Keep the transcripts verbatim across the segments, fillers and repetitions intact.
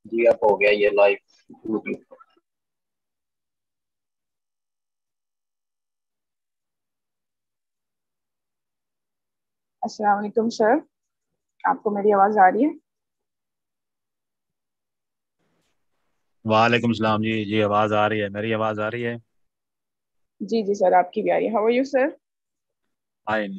جی اب ہو گیا یہ لائف یوٹیوب. السلام علیکم سر، آپ کو میری آواز آ رہی ہے؟ وعلیکم السلام. جی جی آواز آ رہی ہے. میری آواز آ رہی ہے؟ جی جی سر آپ کی بھی آ رہی ہے. How are you sir? Fine.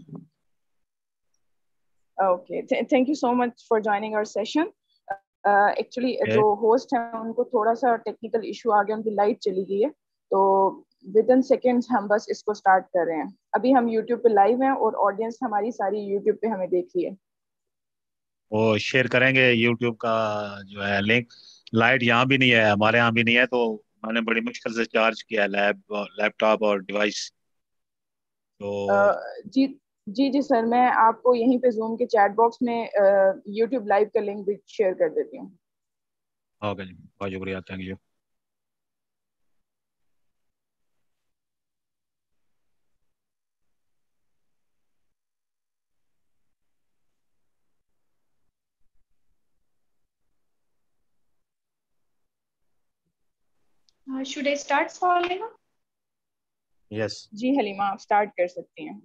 Okay, thank you so much for joining our session. Actually جو ہوسٹ ہیں ان کو تھوڑا سا ٹیکنیکل ایشو آ گیا، ان کی لائٹ چلی گئی ہے، تو ود ان سیکنڈ ہم بس اس کو اسٹارٹ کر رہے ہیں. ابھی ہم یوٹیوب پہ لائیو ہیں اور آڈینس ہماری ساری یوٹیوب پہ ہمیں دیکھ رہی ہے. وہ شیئر کریں گے یوٹیوب کا جو ہے لنک. لائٹ یہاں بھی نہیں ہے، ہمارے یہاں بھی نہیں ہے، تو میں نے بڑی مشکل سے چارج کیا لیب لیپ ٹاپ اور ڈیوائس. تو جی جی جی سر، میں آپ کو یہیں پہ زوم کے چیٹ باکس میں یوٹیوب لائیو کا لنک بھی شیئر کر دیتی ہوں. اوکے جی، بہت شکریہ. Thank you. Uh, should I start, Salima? Yes. جی حلیمہ آپ اسٹارٹ کر سکتی ہیں.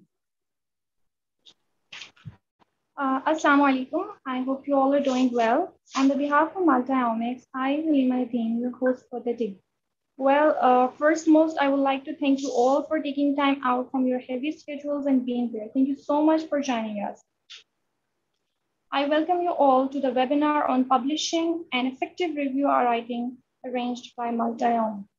Uh, Assalamu alaikum. I hope you all are doing well. On the behalf of Multiomics, I, Halima Nadeem, your host for the day. Well, uh, first most, I would like to thank you all for taking time out from your heavy schedules and being here. Thank you so much for joining us. I welcome you all to the webinar on publishing and effective review writing arranged by Multiomics.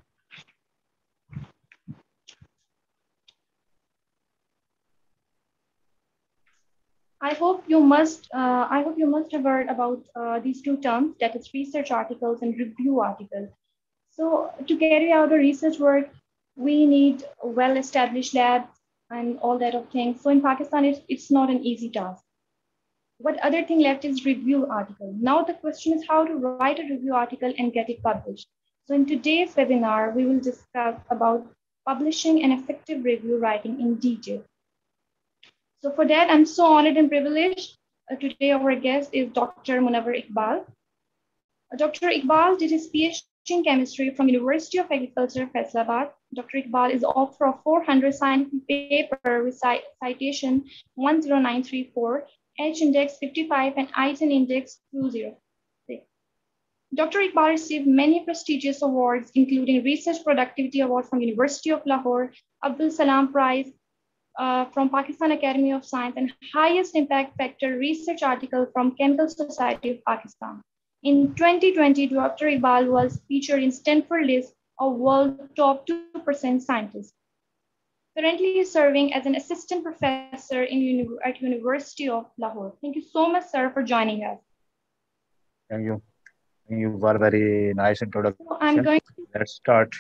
I hope you must. Uh, I hope you must have heard about uh, these two terms, that is, research articles and review articles. So, to carry out the research work, we need well-established labs and all that of things. So, in Pakistan, it's, it's not an easy task. What other thing left is review article. Now, the question is how to write a review article and get it published. So, in today's webinar, we will discuss about publishing and effective review writing in detail. So for that, I'm so honored and privileged. Uh, today our guest is Doctor Munawar Iqbal. Uh, Doctor Iqbal did his PhD in chemistry from University of Agriculture, Faisalabad. Doctor Iqbal is author of four hundred scientific paper with citation one zero nine three four, H index fifty-five, and I T N index two zero six. Doctor Iqbal received many prestigious awards, including Research Productivity Award from University of Lahore, Abdul Salam Prize, Uh, from Pakistan Academy of Science, and highest impact factor research article from Chemical Society of Pakistan. In twenty twenty, Doctor Iqbal was featured in Stanford list of world top two percent scientists. Currently, he is serving as an assistant professor in uni- at University of Lahore. Thank you so much, sir, for joining us. Thank you. Thank you for a very nice introduction. So I'm going to Let's start.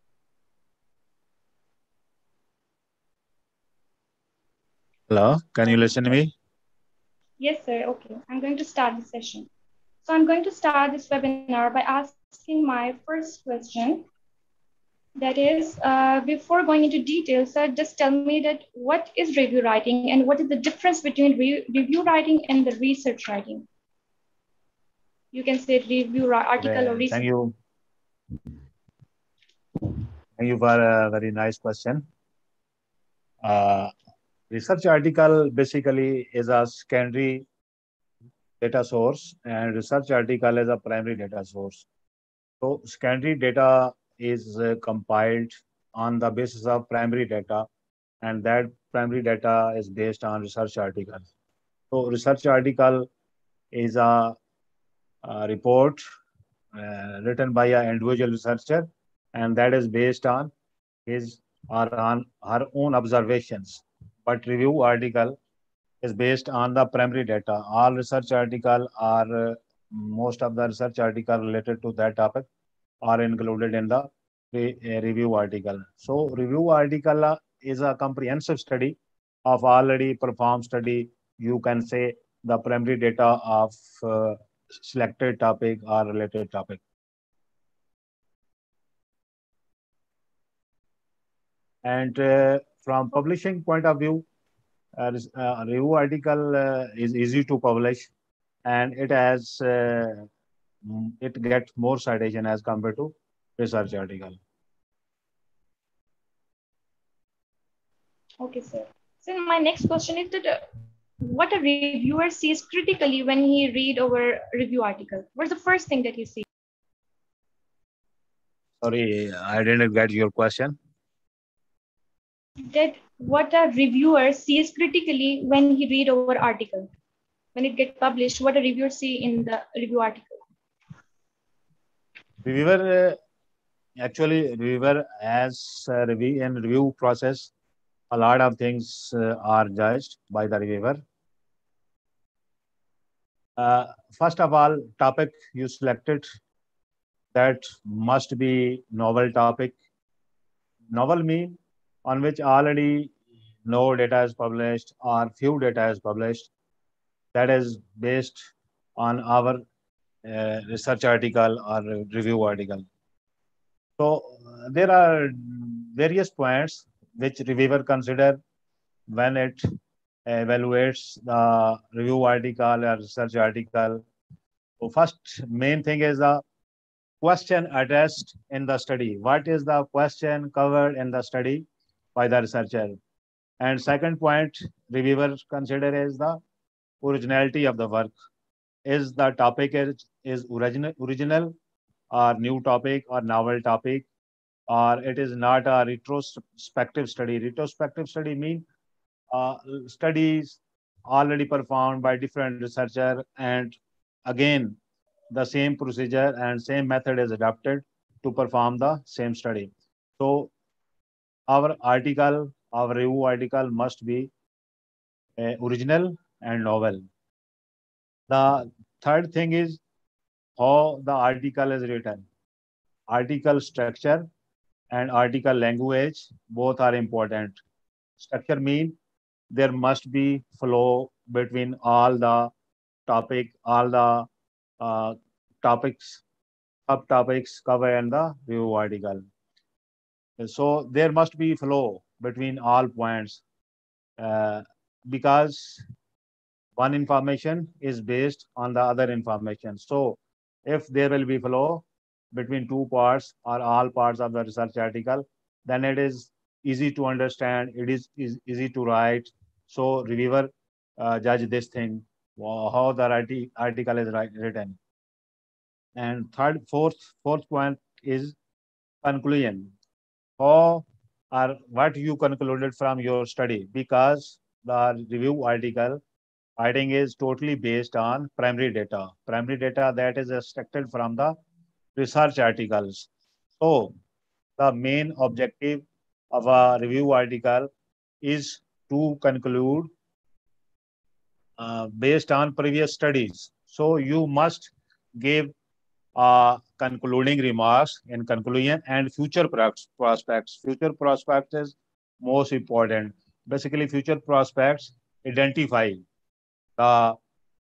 Hello, can you listen to me? Yes, sir. Okay. I'm going to start the session. So I'm going to start this webinar by asking my first question. That is, uh, before going into details, sir, just tell me that what is review writing and what is the difference between re- review writing and the research writing? You can say review ri- article or Okay, research. thank you. Thank you for a very nice question. Uh, research article basically is a secondary data source, and research article is a primary data source. So secondary data is uh, compiled on the basis of primary data, and that primary data is based on research articles. So research article is a, a report uh, written by an individual researcher, and that is based on his or on her own observations. But review article is based on the primary data. All research article are uh, most of the research article related to that topic are included in the re- uh, review article. So review article uh, is a comprehensive study of already performed study. You can say the primary data of uh, selected topic or related topic. And uh, from publishing point of view, uh, review article uh, is easy to publish, and it has uh, it gets more citation as compared to research article. Okay, sir. So my next question is that uh, what a reviewer sees critically when he read our review article? What's the first thing that he sees? Sorry, I didn't get your question. That what a reviewer sees critically when he read our article. When it gets published, what a reviewer see in the review article? Reviewer, uh, actually, reviewer as a review and review process, a lot of things uh, are judged by the reviewer. Uh, first of all, topic you selected, that must be novel topic. Novel mean on which already no data is published or few data is published. That is based on our uh, research article or review article. So uh, there are various points which reviewer consider when it evaluates the review article or research article. So first main thing is the question addressed in the study. What is the question covered in the study by the researcher? And second point reviewer consider is the originality of the work. Is the topic is, is original, original or new topic or novel topic, or it is not a retrospective study. Retrospective study mean uh, studies already performed by different researcher, and again the same procedure and same method is adopted to perform the same study. So our article, our review article must be uh, original and novel. The third thing is how the article is written. Article structure and article language both are important. Structure mean there must be flow between all the topic, all the uh, topics, subtopics covered in the review article. So there must be flow between all points uh, because one information is based on the other information. So if there will be flow between two parts or all parts of the research article, then it is easy to understand, it is, is easy to write. So reviewer uh, judge this thing, how the arti- article is write, written. And third, fourth, fourth point is conclusion. How or what you concluded from your study, because the review article writing is totally based on primary data. Primary data that is extracted from the research articles. So the main objective of a review article is to conclude uh, based on previous studies. So you must give uh, concluding remarks in conclusion and future prospects. Future prospects is most important. Basically, future prospects identify the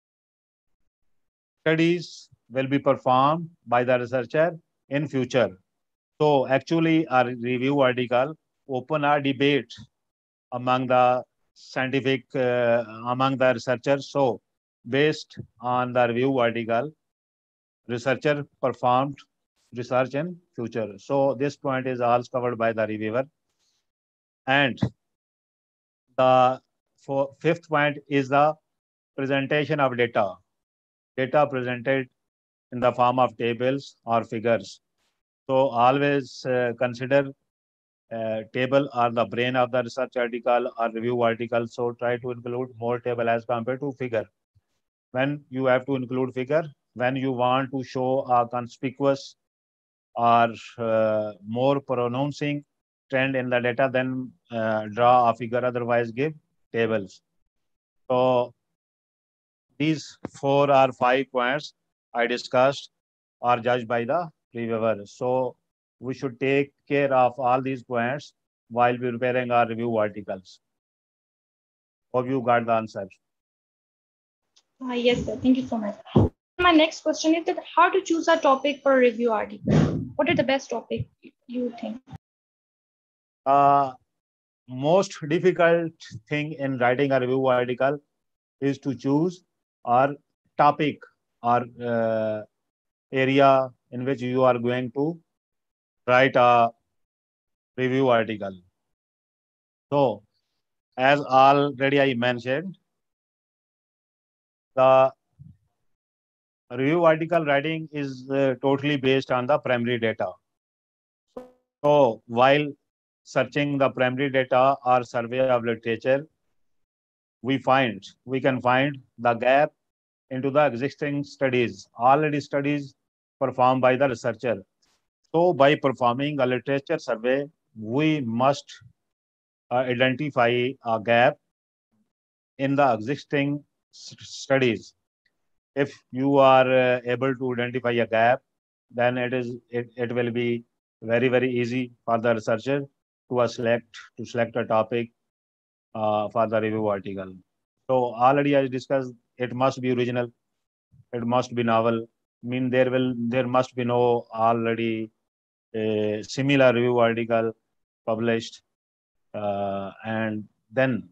studies will be performed by the researcher in future. So actually, our review article open a debate among the scientific, uh, among the researchers. So based on the review article, researcher performed research in future. So this point is also covered by the reviewer. And the for fifth point is the presentation of data. Data presented in the form of tables or figures. So always uh, consider uh, table or the brain of the research article or review article. So try to include more table as compared to figure. When you have to include figure, when you want to show a conspicuous or uh, more pronouncing trend in the data, then uh, draw a figure, otherwise give tables. So these four or five points I discussed are judged by the reviewer. So we should take care of all these points while we preparing our review articles. Hope you got the answer. Uh, yes, sir. Thank you so much. My next question is that how to choose a topic for a review article? What is the best topic you think? Uh, most difficult thing in writing a review article is to choose our topic or uh, area in which you are going to write a review article. So, as already I mentioned, the review article writing is uh, totally based on the primary data. So, while searching the primary data or survey of literature, we find, we can find the gap into the existing studies, already studies performed by the researcher. So by performing a literature survey, we must uh, identify a gap in the existing studies. If you are uh, able to identify a gap, then it is it, it will be very, very easy for the researcher to uh, select to select a topic uh, for the review article. So already I discussed, it must be original, it must be novel. I mean there will there must be no already a similar review article published, uh, and then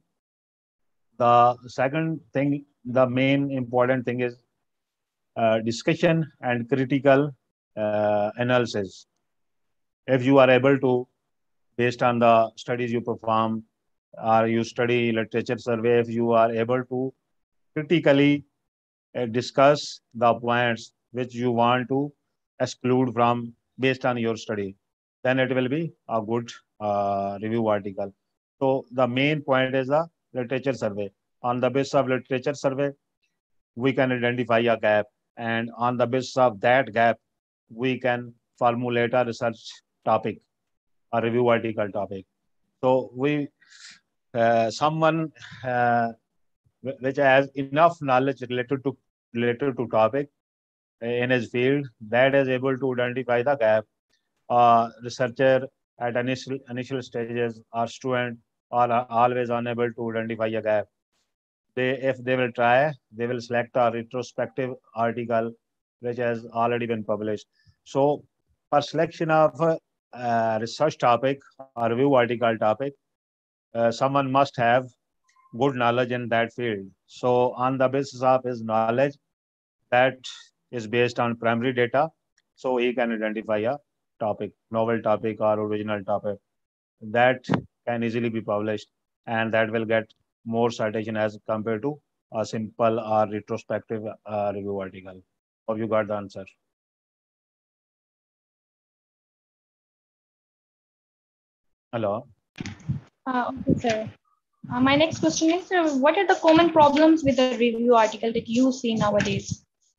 the second thing, the main important thing is uh, discussion and critical uh, analysis. If you are able to, based on the studies you perform or you study literature survey, if you are able to critically uh, discuss the points which you want to exclude from based on your study, then it will be a good uh, review article. So the main point is the literature survey. On the basis of literature survey, we can identify a gap, and on the basis of that gap, we can formulate a research topic, a review article topic. So we, uh, someone uh, which has enough knowledge related to related to topic in his field, that is able to identify the gap. Uh, researcher at initial initial stages or student are always unable to identify a gap. They, if they will try, they will select a retrospective article which has already been published. So, for selection of a uh, research topic or review article topic, uh, someone must have good knowledge in that field. So, on the basis of his knowledge, that is based on primary data, so he can identify a topic, novel topic or original topic that can easily be published, and that will get more citation as compared to a simple or retrospective uh, review article. Hope you got the answer. Hello. Uh, okay, sir. Uh, my next question is, uh, what are the common problems with the review article that you see nowadays?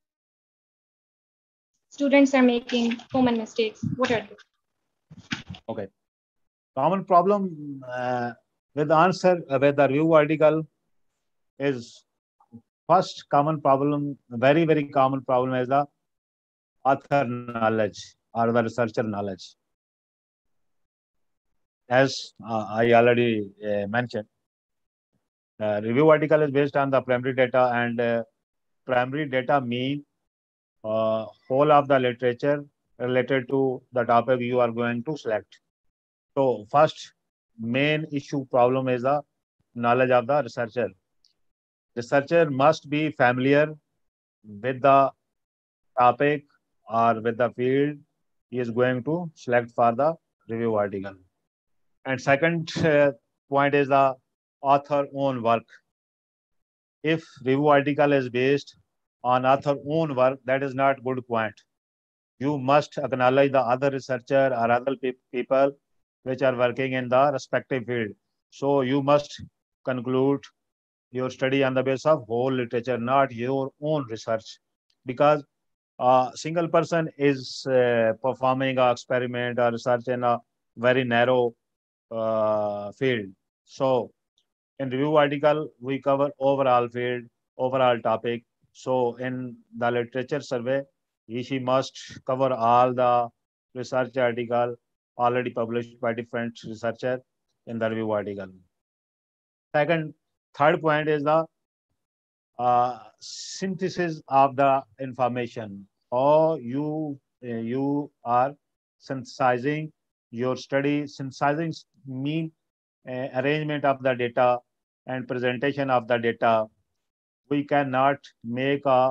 Students are making common mistakes. What are they? Okay. Common problem uh, with the answer uh, with the review article is, first common problem, very, very common problem is the author knowledge or the researcher knowledge. As uh, I already uh, mentioned, uh, review article is based on the primary data, and uh, primary data mean uh, whole of the literature related to the topic you are going to select. So first main issue problem is the knowledge of the researcher. Researcher must be familiar with the topic or with the field he is going to select for the review article. And second uh, point is the author own work. If review article is based on author own work, that is not good point. You must acknowledge the other researcher or other pe people which are working in the respective field. So you must conclude your study on the basis of whole literature, not your own research, because a single person is uh, performing an experiment or research in a very narrow uh, field. So in review article, we cover overall field, overall topic. So in the literature survey, she must cover all the research article already published by different researcher in the review article. Second, third point is the uh, synthesis of the information. Or you uh, you are synthesizing your study. Synthesizing mean uh, arrangement of the data and presentation of the data. We cannot make a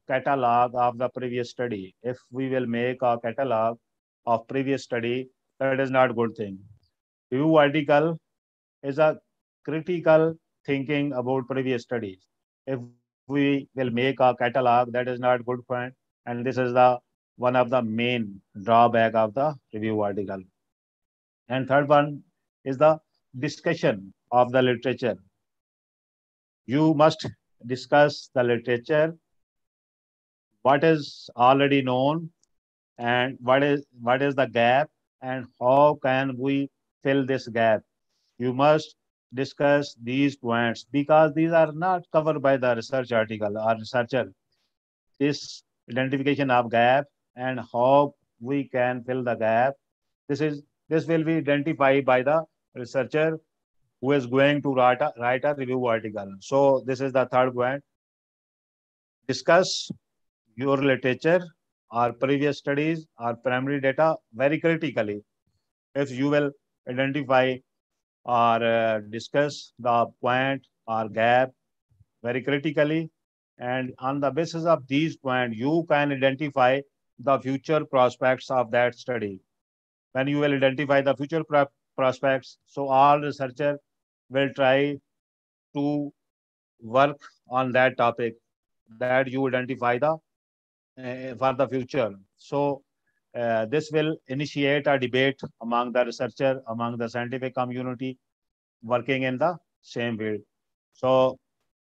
catalog of the previous study. If we will make a catalog of previous study, that is not good thing. Review article is a critical thinking about previous studies. If we will make a catalog, that is not good point, and this is the one of the main drawback of the review article. And third one is the discussion of the literature. You must discuss the literature, what is already known, and what is what is the gap, and how can we fill this gap. You must discuss these points because these are not covered by the research article or researcher. This identification of gap and how we can fill the gap, this is this will be identified by the researcher who is going to write a, write a review article. So this is the third point. Discuss your literature or previous studies or primary data very critically. If you will identify or uh, discuss the point or gap very critically, and on the basis of these points, you can identify the future prospects of that study. When you will identify the future pro prospects, so all researcher will try to work on that topic that you identify the uh, for the future. So uh, this will initiate a debate among the researcher, among the scientific community working in the same field. So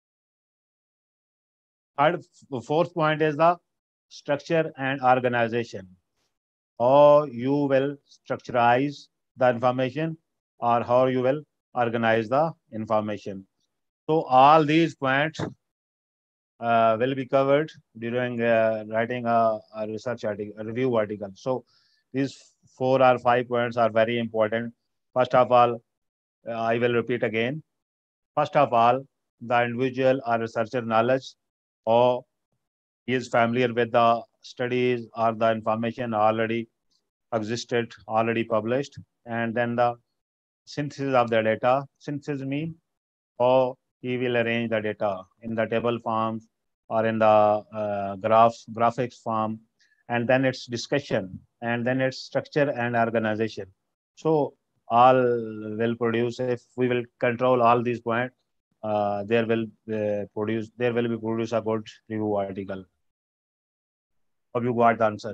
third, fourth point is the structure and organization. How you will structurize the information or how you will organize the information. So all these points uh, will be covered during uh, writing a, a research article, a review article. So these four or five points are very important. First of all, uh, I will repeat again. First of all, the individual or researcher knowledge, or he is familiar with the studies or the information already existed, already published, and then the synthesis of the data. Synthesis means how he will arrange the data in the table forms or in the uh, graphs, graphics form, and then its discussion, and then its structure and organization. So all will produce, if we will control all these points, uh, there will uh, produce, there will be produce a good review article. Hope you got the answer.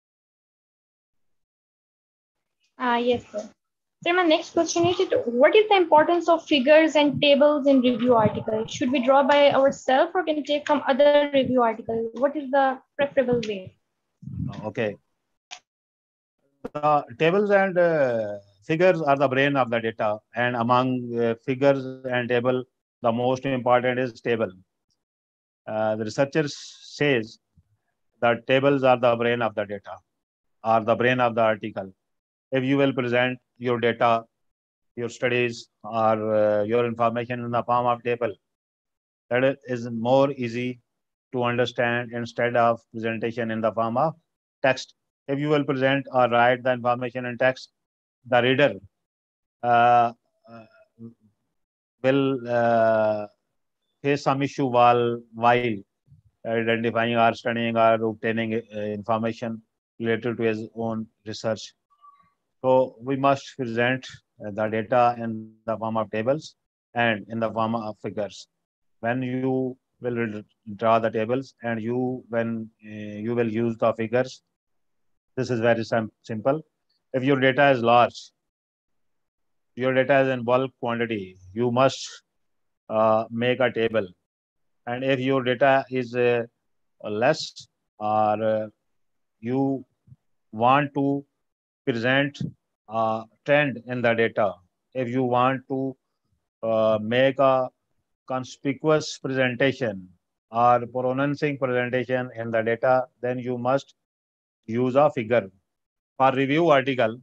Uh, yes, sir. So my next question is, what is the importance of figures and tables in review articles? Should we draw by ourselves or can we take from other review articles? What is the preferable way? Okay. The tables and uh, figures are the brain of the data, and among uh, figures and table, the most important is table. Uh, the researchers says that tables are the brain of the data, or the brain of the article. If you will present your data, your studies, or uh, your information in the form of table, that is more easy to understand instead of presentation in the form of text. If you will present or write the information in text, the reader uh, uh, will uh, face some issue while, while identifying or studying or obtaining uh, information related to his own research. So we must present uh, the data in the form of tables and in the form of figures. When you will draw the tables and you when uh, you will use the figures, this is very sim simple. If your data is large, your data is in bulk quantity, you must uh, make a table. And if your data is uh, less, or uh, you want to present a trend in the data, if you want to uh, make a conspicuous presentation or pronouncing presentation in the data, then you must use a figure. For review article,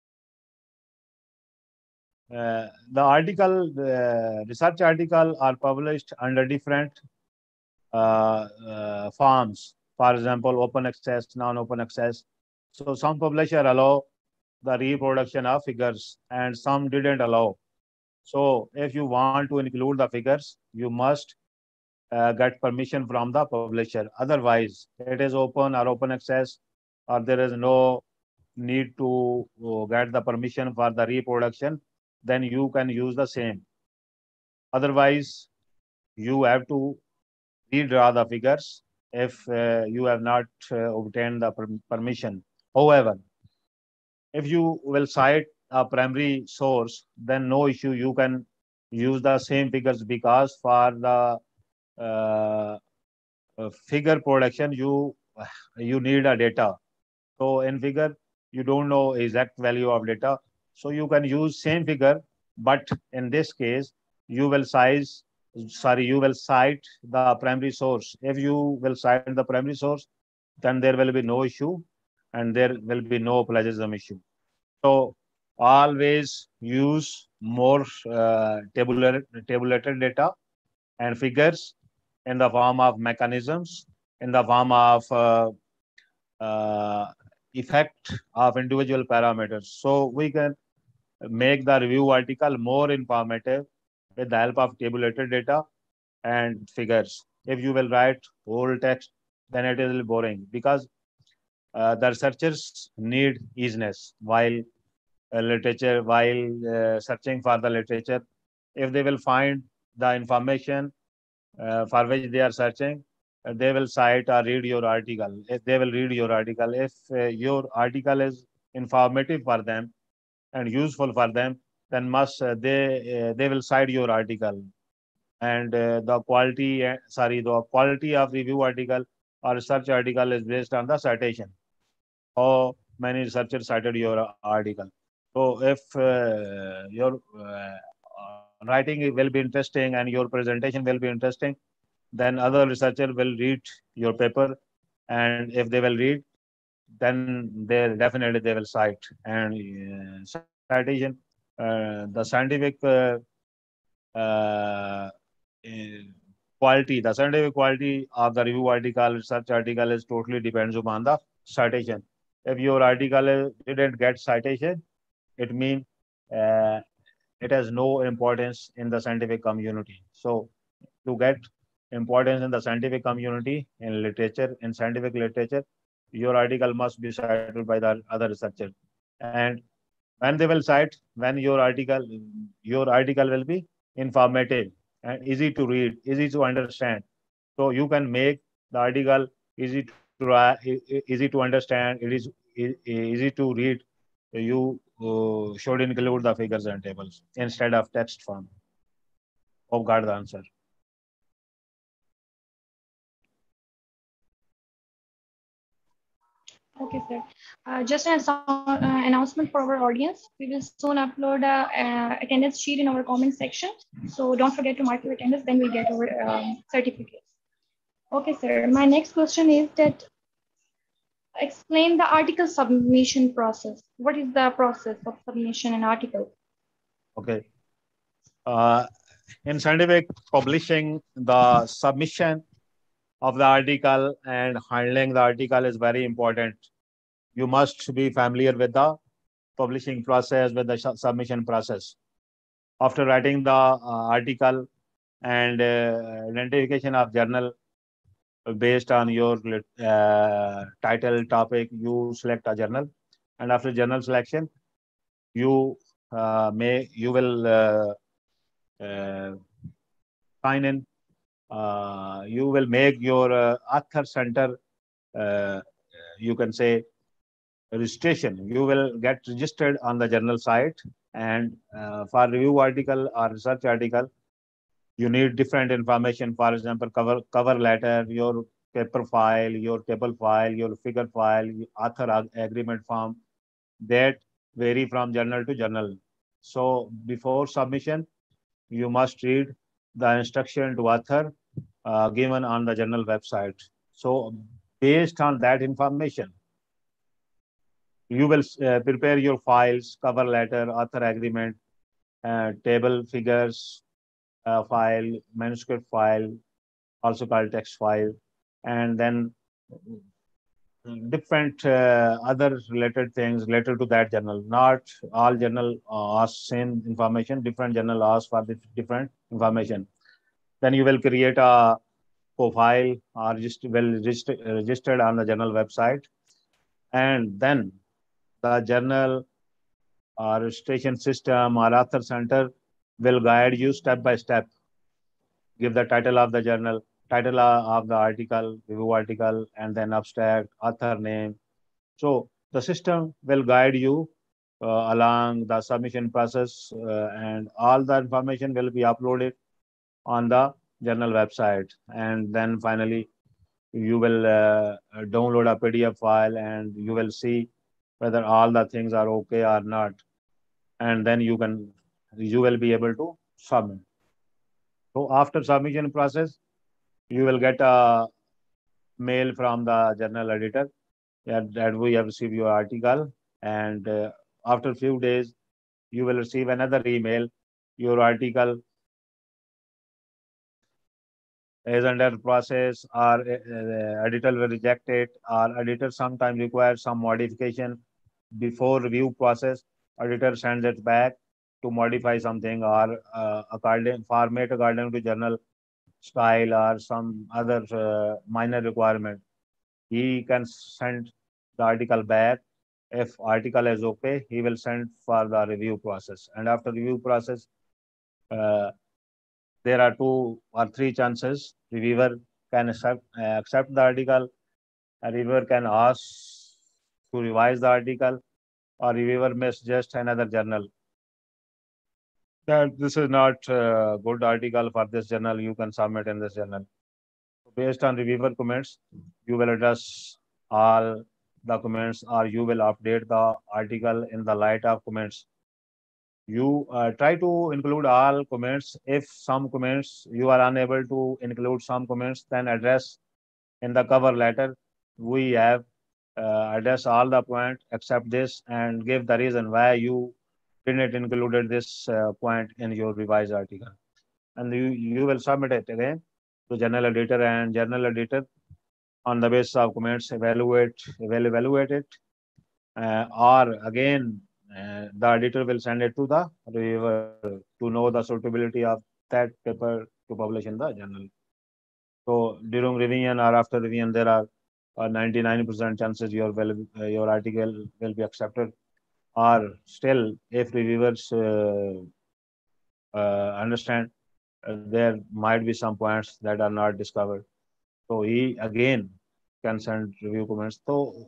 uh, the article, uh, research article are published under different uh, uh, forms. For example, open access, non-open access. So some publisher allow the reproduction of figures and some didn't allow. So if you want to include the figures, you must uh, get permission from the publisher. Otherwise, it is open or open access, or there is no need to uh, get the permission for the reproduction, then you can use the same. Otherwise, you have to redraw the figures if uh, you have not uh, obtained the per permission. However, if you will cite a primary source, then no issue, you can use the same figures, because for the uh, uh, figure production, you you need a data. So in figure, you don't know exact value of data. So you can use same figure, but in this case, you will size, sorry, you will cite the primary source. If you will cite the primary source, then there will be no issue and there will be no plagiarism issue. So always use more uh, tabular, tabulated data and figures in the form of mechanisms, in the form of uh, uh, effect of individual parameters. So we can make the review article more informative with the help of tabulated data and figures. If you will write whole text, then it is boring, because uh, the researchers need easiness while uh, literature, while uh, searching for the literature. If they will find the information uh, for which they are searching, uh, they will cite or read your article. If they will read your article, if uh, your article is informative for them and useful for them, then must uh, they uh, they will cite your article. And uh, the quality, uh, sorry, the quality of review article or research article is based on the citation. How many researchers cited your article? So if uh, your uh, writing will be interesting and your presentation will be interesting, then other researcher will read your paper, and if they will read, then they definitely they will cite. And uh, citation, uh, the scientific uh, uh, quality, the scientific quality of the review article, research article is totally depends upon the citation. If your article didn't get citation, it means uh, it has no importance in the scientific community. So to get importance in the scientific community, in literature, in scientific literature, your article must be cited by the other researchers. And when they will cite, when your article, your article will be informative and easy to read, easy to understand. So you can make the article easy to easy to understand. It is easy to read. You uh, should include the figures and tables instead of text form. Hope got the answer. Okay, sir. Uh, just an uh, announcement for our audience. We will soon upload a, a attendance sheet in our comment section. So don't forget to mark your attendance, then we'll get our um, certificates. Okay, sir. My next question is that explain the article submission process. What is the process of submission an article? Okay. Uh, in scientific publishing, the submission of the article and handling the article is very important. You must be familiar with the publishing process, with the submission process. After writing the uh, article and uh, identification of journal based on your uh, title, topic, you select a journal. And after journal selection, you uh, may, you will uh, uh, sign in. Uh, you will make your uh, author center, uh, you can say, registration. You will get registered on the journal site, and uh, for review article or research article, you need different information. For example, cover cover letter, your paper file, your table file, your figure file, author agreement form, that vary from journal to journal. So before submission, you must read the instruction to author uh, given on the journal website. So based on that information, you will uh, prepare your files, cover letter, author agreement, uh, table figures uh, file, manuscript file, also called text file, and then different uh, other related things related to that journal. Not all journal uh, ask same information, different journal ask for the different information. Then you will create a profile are just well register, registered on the journal website, and then the journal or registration system or author center will guide you step by step. Give the title of the journal, title of the article, review article, and then abstract, author name. So the system will guide you uh, along the submission process, uh, and all the information will be uploaded on the journal website. And then finally, you will uh, download a P D F file, and you will see whether all the things are okay or not. And then you can, you will be able to submit. So after submission process, you will get a mail from the journal editor that, that we have received your article, and uh, after few days, you will receive another email. Your article is under process, or uh, editor will reject it, or editor sometimes requires some modification before review process. Editor sends it back to modify something, or uh, according format according to journal style or some other uh, minor requirement. He can send the article back. If article is okay, he will send for the review process. And after review process, uh, there are two or three chances. Reviewer can accept, uh, accept the article. A reviewer can ask to revise the article, or reviewer may suggest another journal that this is not a good article for this journal, you can submit in this journal. Based on reviewer comments, you will address all the comments, or you will update the article in the light of comments. You uh, try to include all comments. If some comments you are unable to include some comments, then address in the cover letter. We have uh, address all the points except this, and give the reason why you didn't included this uh, point in your revised article. And you, you will submit it again to journal editor, and journal editor on the basis of comments evaluate will evaluate it, uh, or again uh, the editor will send it to the reviewer to know the suitability of that paper to publish in the journal. So during revision or after revision, there are uh, ninety-nine percent chances your will, uh, your article will be accepted. Or still, if reviewers uh, uh, understand uh, there might be some points that are not discovered, so he again can send review comments. So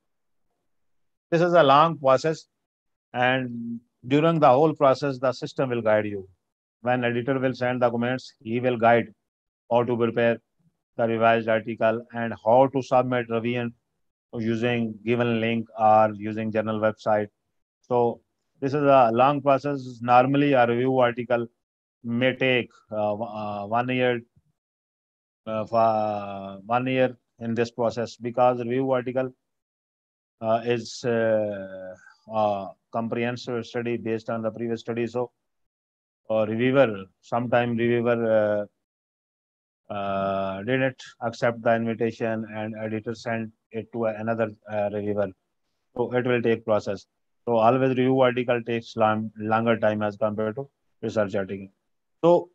this is a long process, and during the whole process, the system will guide you. When editor will send the comments, he will guide how to prepare the revised article and how to submit revision using given link or using journal website. So this is a long process. Normally, a review article may take uh, uh, one year, uh, for one year in this process, because review article uh, is uh, a comprehensive study based on the previous study. So, uh, reviewer, sometime reviewer uh, uh, didn't accept the invitation, and editor sent it to another uh, reviewer. So it will take process. So always review article takes long, longer time as compared to research article. So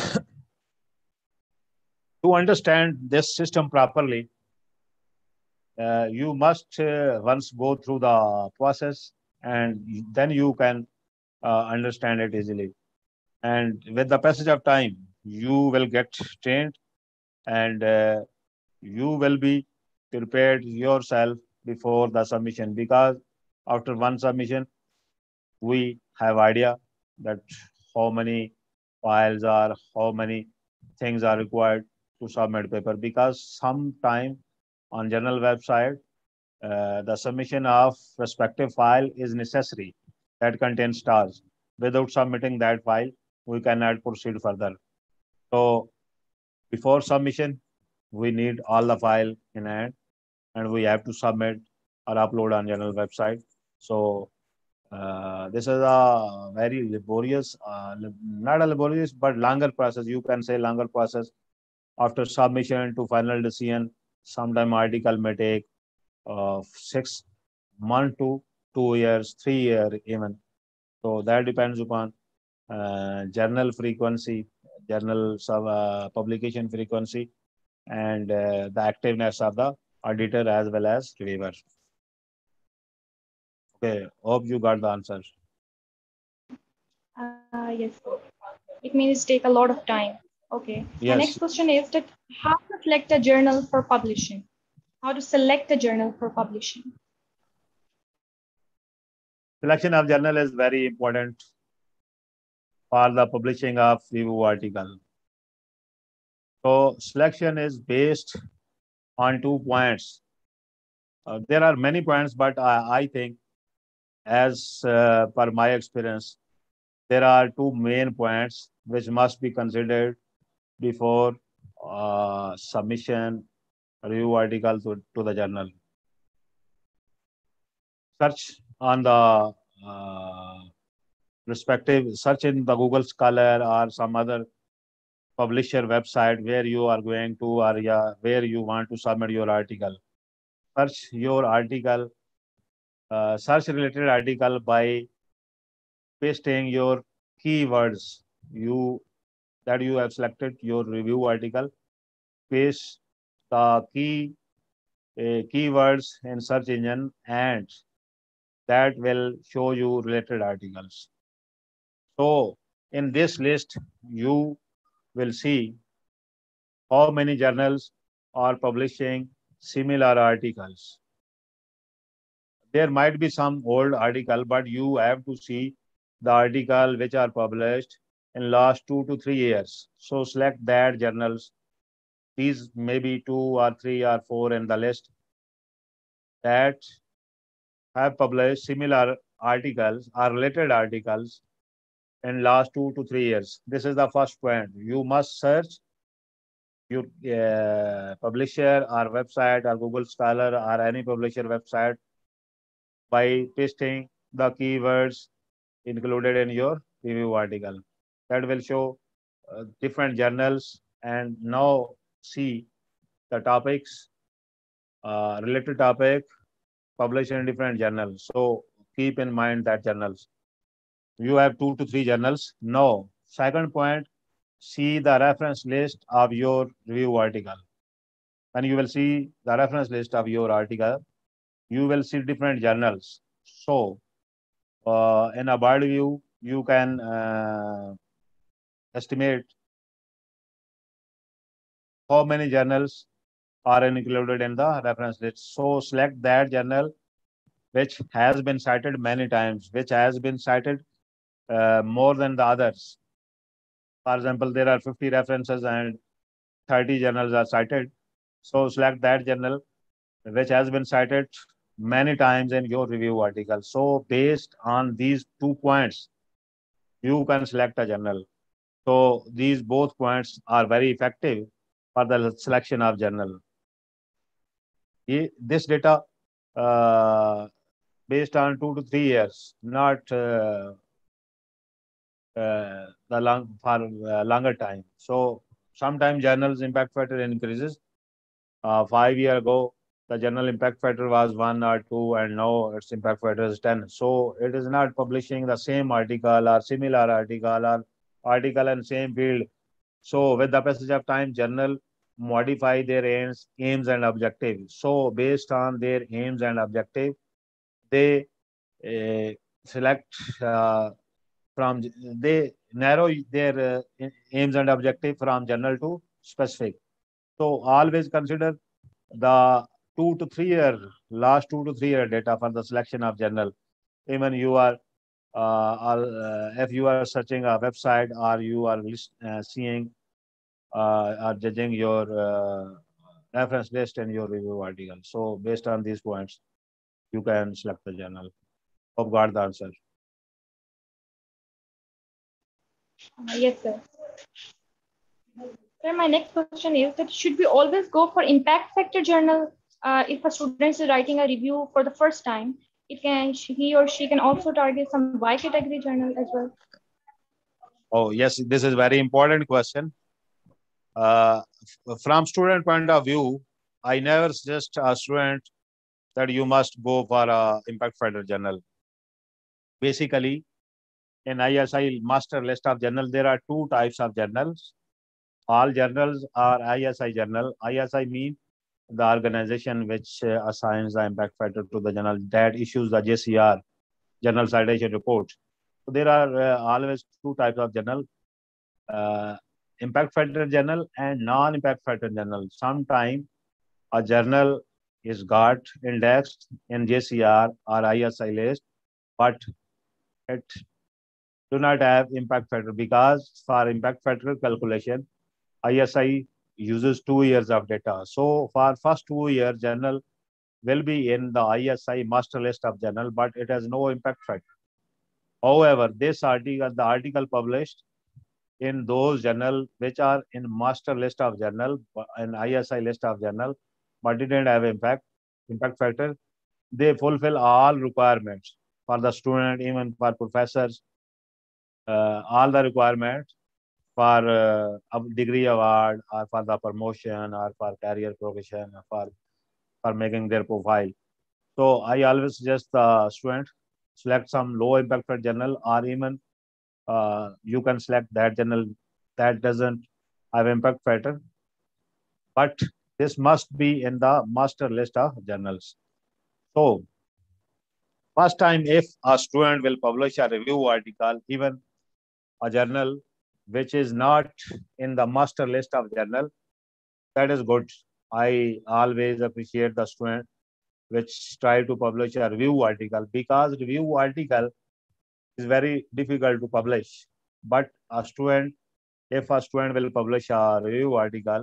to understand this system properly, uh, you must uh, once go through the process, and then you can uh, understand it easily. And with the passage of time, you will get trained, and uh, you will be prepared yourself before the submission, because after one submission, we have idea that how many files are, how many things are required to submit paper, because sometime on journal website, uh, the submission of respective file is necessary that contains stars. Without submitting that file, we cannot proceed further. So before submission, we need all the file in hand, and we have to submit or upload on journal website. So uh, this is a very laborious, uh, not a laborious, but longer process. You can say longer process. After submission to final decision, sometime article may take uh, six months to two years, three years even. So that depends upon uh, journal frequency, journal sub, uh, publication frequency, and uh, the activeness of the auditor as well as reviewer. Okay, hope you got the answer. Uh, yes, it means take a lot of time. Okay. Yes. My next question is that how to select a journal for publishing? How to select a journal for publishing? Selection of journal is very important for the publishing of review article. So selection is based on two points. Uh, there are many points, but I, I think, as uh, per my experience, there are two main points which must be considered before uh, submission review article to, to the journal. Search on the uh, respective, search in the Google Scholar or some other publisher website where you are going to, or yeah, where you want to submit your article. Search your article, uh, search related article by pasting your keywords you that you have selected your review article. Paste the key uh, keywords in search engine, and that will show you related articles. So in this list, you will see how many journals are publishing similar articles. There might be some old article, but you have to see the article which are published in last two to three years. So select that journals. These may be two or three or four in the list that have published similar articles or related articles in last two to three years. This is the first point. You must search your uh, publisher or website or Google Scholar or any publisher website by pasting the keywords included in your review article. That will show uh, different journals, and now see the topics, uh, related topic published in different journals. So keep in mind that journals. You have two to three journals. Now, second point, see the reference list of your review article. When you will see the reference list of your article, you will see different journals. So uh, in a bird view, you can uh, estimate how many journals are included in the reference list. So select that journal which has been cited many times, which has been cited uh, more than the others. For example, there are fifty references and thirty journals are cited. So select that journal which has been cited many times in your review article. So based on these two points, you can select a journal. So these both points are very effective for the selection of journal. This data uh, based on two to three years, not uh, uh, the long for uh, longer time. So sometimes journals impact factor increases. Uh, five year ago, the journal impact factor was one or two, and now its impact factor is ten. So it is not publishing the same article or similar article or article in same field. So with the passage of time, journal modify their aims, aims and objectives. So based on their aims and objective, they uh, select uh, from they narrow their uh, aims and objective from general to specific. So always consider the two to three year last two to three year data for the selection of journal. Even you are uh, uh, if you are searching a website or you are list, uh, seeing uh, or judging your uh, reference list and your review article. So based on these points, you can select the journal. Hope got the answer. Uh, yes, sir. Sir, my next question is that should we always go for impact factor journal uh, if a student is writing a review for the first time? It can he or she can also target some Y category journal as well. Oh yes, this is very important question. Uh, from student point of view, I never suggest a student that you must go for a impact factor journal. Basically, in I S I master list of journals, there are two types of journals. all journals are I S I journal. I S I mean the organization which uh, assigns the impact factor to the journal that issues the J C R, Journal Citation Report. So there are uh, always two types of journal, uh, impact factor journal and non-impact factor journal. Sometimes a journal is got indexed in J C R or I S I list, but it do not have impact factor because for impact factor calculation, I S I uses two years of data. So for first two years, journal will be in the I S I master list of journal, but it has no impact factor. However, this article, the article published in those journal which are in master list of journal and I S I list of journal, but didn't have impact impact factor, they fulfill all requirements for the student, even for professors, uh, all the requirements for uh, a degree award or for the promotion or for career progression or for, for making their profile. So I always suggest the student select some low impact factor journal, or even uh, you can select that journal that doesn't have impact factor, but this must be in the master list of journals. So first time, if a student will publish a review article, even a journal which is not in the master list of journal, that is good. I always appreciate the student which try to publish a review article, because review article is very difficult to publish. But a student, if a student will publish a review article,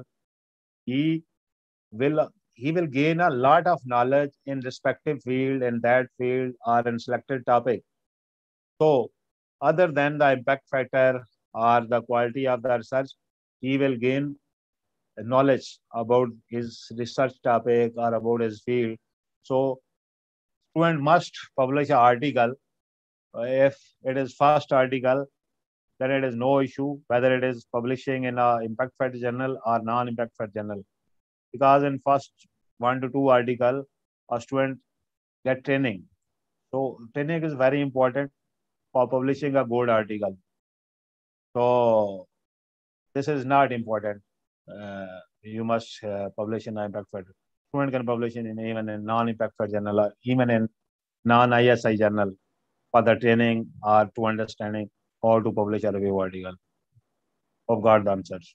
he will he will gain a lot of knowledge in respective field, in that field or in selected topic. So other than the impact factor or the quality of the research, he will gain knowledge about his research topic or about his field. So student must publish an article. If it is first article, then it is no issue whether it is publishing in a impact factor journal or non-impact factor journal, because in first one to two article, a student get training. So training is very important for publishing a good article. So this is not important. Uh, you must uh, publish in impact factor. Student can publish in, in even in non-impact factor journal or even in non-I S I journal for the training or to understanding how to publish a review article. Hope got the answers.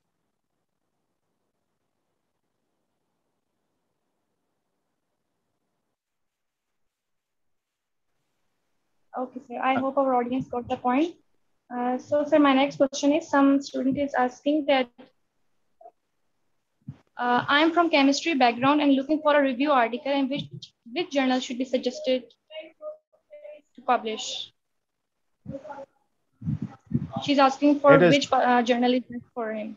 Okay, sir. I hope our audience got the point. Uh, so, sir, my next question is: some student is asking that uh, I am from chemistry background and looking for a review article, in which which journal should be suggested to publish. She's asking for It is, which uh, journal is best for him.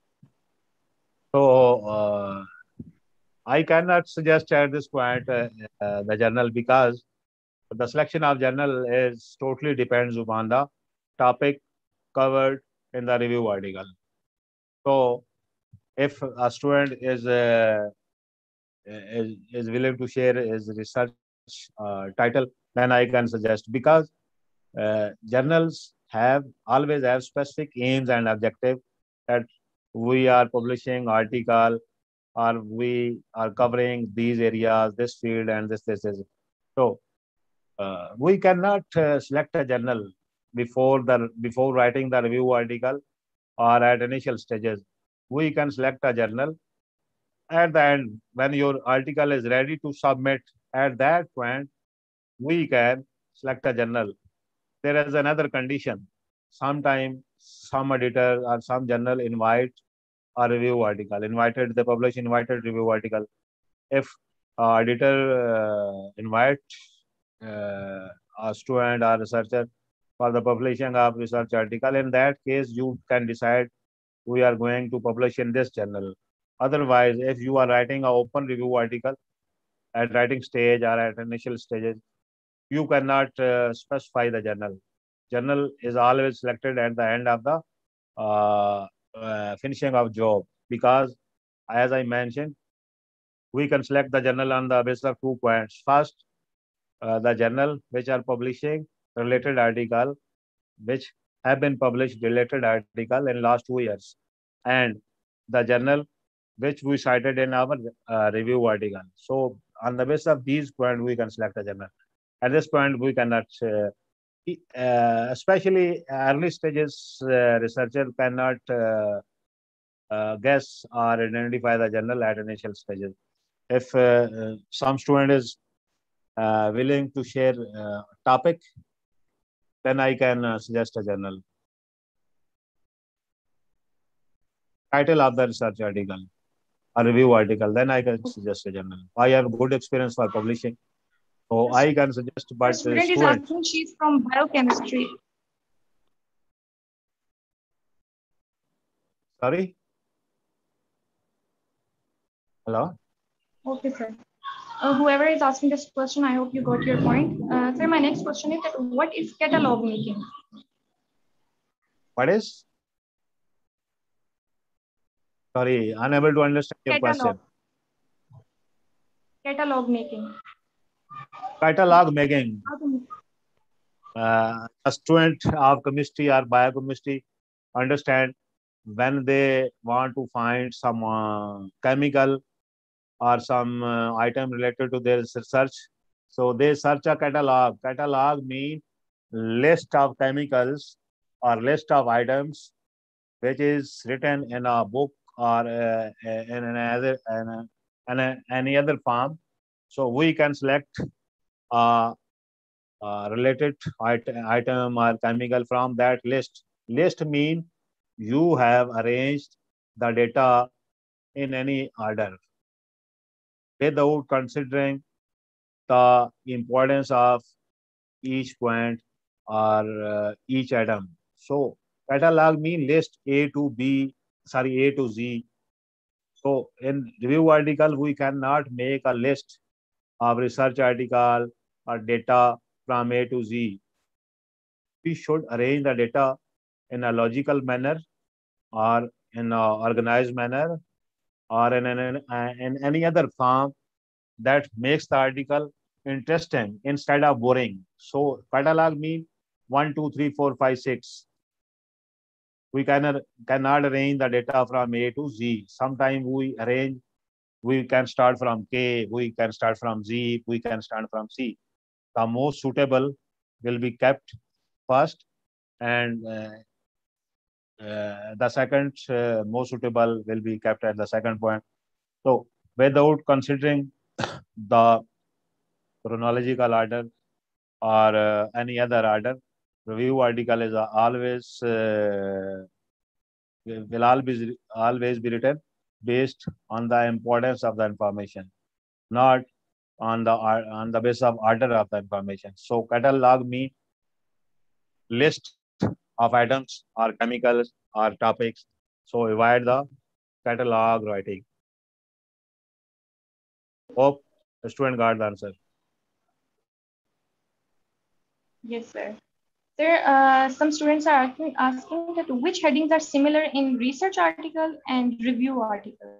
So uh, I cannot suggest at this point uh, uh, the journal, because the selection of journal is totally depends upon the topic covered in the review article. So if a student is uh, is, is willing to share his research uh, title, then I can suggest, because uh, journals have always have specific aims and objective, that we are publishing article or we are covering these areas, this field and this, this is. So uh, we cannot uh, select a journal before the before writing the review article or at initial stages. We can select a journal at the end when your article is ready to submit. At that point, we can select a journal. There is another condition. Sometimes some editor or some journal invite a review article, invited, they publish invited review article. If uh, editor uh, invite uh, a student or researcher for the publishing of research article, in that case, you can decide we are going to publish in this journal. Otherwise, if you are writing an open review article at writing stage or at initial stages, you cannot uh, specify the journal. Journal is always selected at the end of the uh, uh, finishing of job, because as I mentioned, we can select the journal on the basis of two points. First, uh, the journal which are publishing related article, which have been published related article in last two years. And the journal which we cited in our uh, review article. So on the basis of these points, we can select a journal. At this point, we cannot, uh, uh, especially early stages, uh, researcher cannot uh, uh, guess or identify the journal at initial stages. If uh, uh, some student is uh, willing to share uh, topic, then I can uh, suggest a journal. Title of the research article, a review article, then I can suggest a journal. I have good experience for publishing, so I can suggest, but the student, uh, is asking, she's from biochemistry. Sorry? Hello? Okay, sir. Uh, whoever is asking this question, I hope you got your point. Uh, sir, my next question is that what is catalog making? What is? Sorry, unable to understand your Catalog. question. Catalog making. Catalog making. Uh, a student of chemistry or biochemistry understand when they want to find some uh, chemical or some uh, item related to their research. So they search a catalog. Catalog means list of chemicals or list of items which is written in a book or uh, in another in, in a, any other form. So we can select a, a related item or chemical from that list. List means you have arranged the data in any order without considering the importance of each point or uh, each item. So catalog means list A to B, sorry, A to Z. So in review article, we cannot make a list of research article or data from A to Z. We should arrange the data in a logical manner or in an organized manner or in, an, in any other form that makes the article interesting instead of boring. So catalog means one, two, three, four, five, six. We cannot, cannot arrange the data from A to Z. Sometimes we arrange, we can start from K, we can start from Z, we can start from C. The most suitable will be kept first, and uh, uh, the second uh, most suitable will be kept at the second point. So without considering the chronological order or uh, any other order, review article is uh, always uh, will always always be written based on the importance of the information, not on the on the basis of order of the information. So catalog means list of items or chemicals or topics. So avoid the catalog writing. Hope the student got the answer. Yes, sir. Sir, uh, some students are asking, asking that which headings are similar in research article and review article?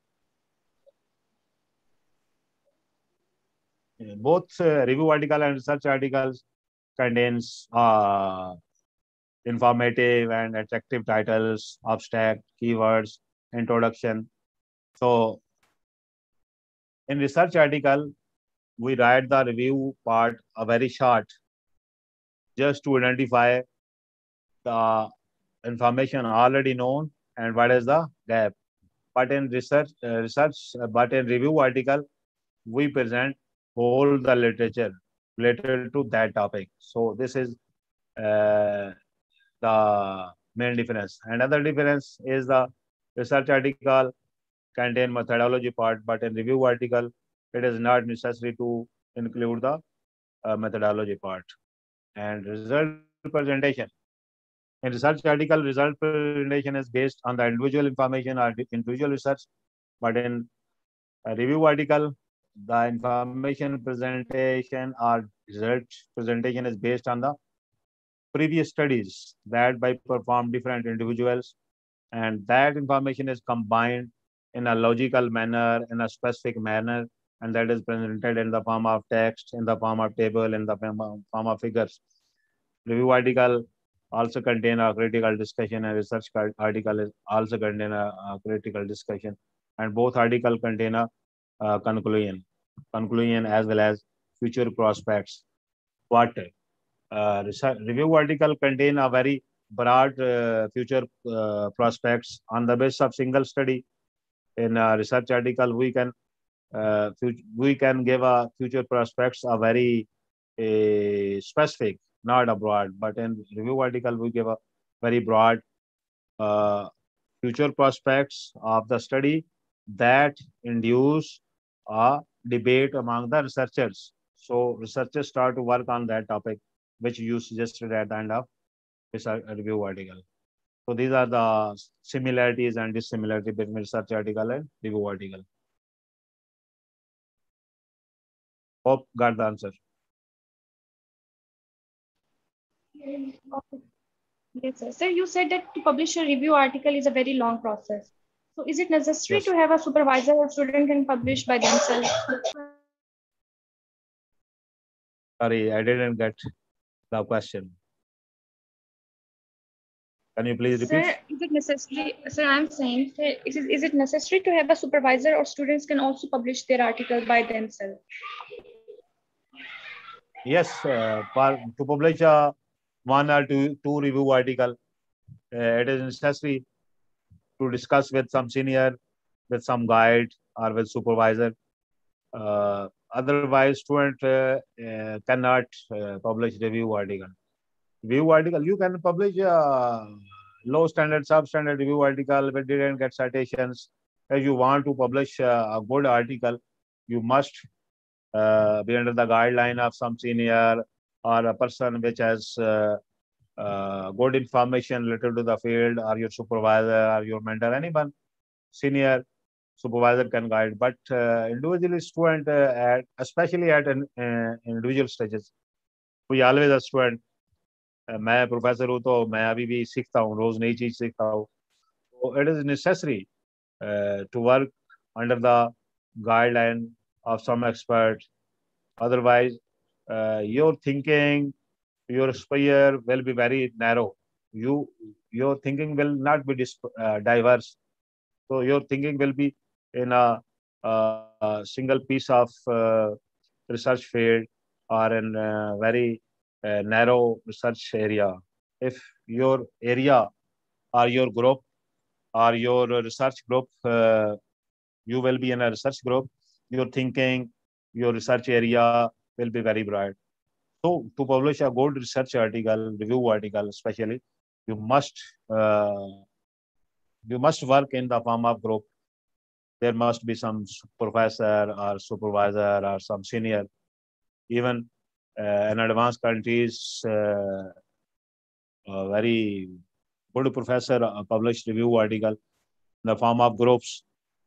Both uh, review article and research articles contains uh, informative and attractive titles, abstract, keywords, introduction. So in research article, we write the review part a very short, just to identify the information already known and what is the gap. But in research, uh, research, uh, but in review article, we present whole the literature related to that topic. So this is uh, the main difference. Another difference is the research article contain methodology part, but in review article, it is not necessary to include the uh, methodology part. And result presentation. In research article, result presentation is based on the individual information or individual research, but in a review article, the information presentation or result presentation is based on the previous studies that by performed different individuals, and that information is combined in a logical manner, in a specific manner, and that is presented in the form of text, in the form of table, in the form of figures. Review article also contain a critical discussion, and research article is also contain a, a critical discussion, and both article contain a uh, conclusion, conclusion as well as future prospects. But uh, research, review article contain a very broad uh, future uh, prospects on the basis of single study. In a research article, we can uh, we can give a future prospects a very uh, specific, not a broad. But in review article, we give a very broad uh, future prospects of the study that induce a debate among the researchers. So researchers start to work on that topic, which you suggested at the end of this review article. So these are the similarities and dissimilarities between research article and review article. Hope got the answer. Yes, sir. Sir, you said that to publish a review article is a very long process. So is it necessary yes. to have a supervisor, or student can publish by themselves? Sorry, I didn't get the question. Can you please repeat? Sir, is it necessary? Sir, I'm saying, sir, is, it, is it necessary to have a supervisor, or students can also publish their article by themselves? Yes, uh, for, to publish a one or two, two review article, uh, it is necessary to discuss with some senior, with some guide, or with supervisor. Uh, otherwise, student uh, uh, cannot uh, publish review article. Review article, you can publish a low standard, substandard review article, but didn't get citations. If you want to publish a, a good article, you must uh, be under the guideline of some senior or a person which has uh, uh, good information related to the field, or your supervisor or your mentor, anyone, senior supervisor can guide. But uh, individually student, uh, at, especially at an uh, individual stages, we always a student. मैं professor हूँ तो मैं अभी भी सीखता हूँ, रोज नई चीज सीखता हूँ. So it is necessary uh, to work under the guideline of some expert. Otherwise, uh, your thinking, your sphere will be very narrow. You, your thinking will not be uh, diverse. So your thinking will be in a, a, a single piece of uh, research field, or in a very uh, narrow research area. If your area or your group or your research group, uh, you will be in a research group, your thinking, your research area will be very broad. So to publish a good research article, review article especially, you must uh, you must work in the form of group. There must be some professor or supervisor or some senior. Even uh, in advanced countries, uh, a very good professor uh, published review article in the form of groups.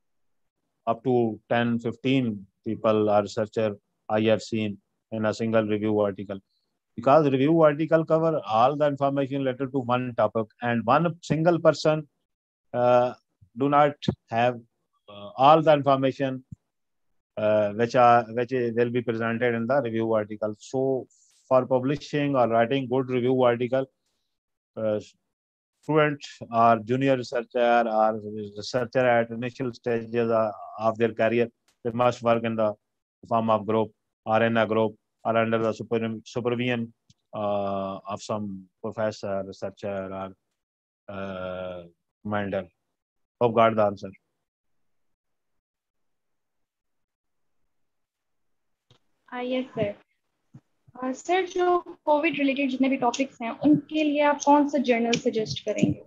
Up to ten, fifteen people or researcher I have seen in a single review article. Because review article cover all the information related to one topic, and one single person uh, do not have uh, all the information uh, which are which will be presented in the review article. So for publishing or writing good review article, uh, student or junior researcher or researcher at initial stages of their career, they must work in the form of group or in a group or under the super, supervision uh, of some professor, researcher, or uh, mentor. Hope got the answer. Ah, yes, sir. Uh, sir, जो Covid related जितने भी topics हैं, उनके लिए आप कौन सा journal suggest करेंगे?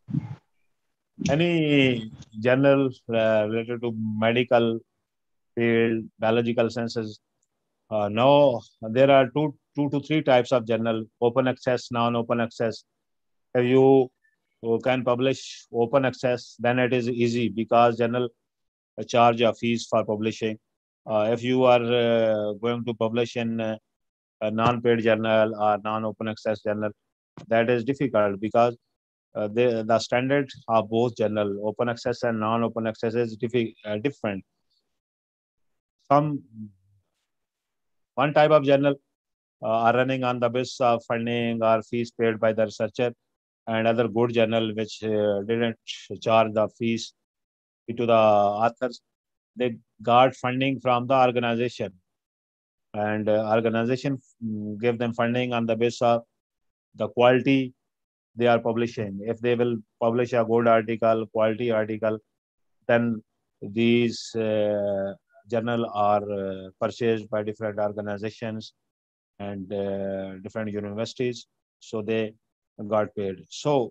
Any journal uh, related to medical field, biological sciences. Uh, now there are two, two to three types of journal: open access, non-open access. If you can publish open access, then it is easy because journal charge a fees for publishing. Uh, if you are uh, going to publish in uh, a non-paid journal or non-open access journal, that is difficult because uh, the, the standard of both journal, open access and non-open access, is diffi uh, different. Some one type of journal uh, are running on the basis of funding or fees paid by the researcher, and other good journal which uh, didn't charge the fees to the authors, they got funding from the organization, and uh, organization mm, give them funding on the basis of the quality they are publishing. If they will publish a good article, quality article, then these uh, journal are uh, purchased by different organizations and uh, different universities, so they got paid. So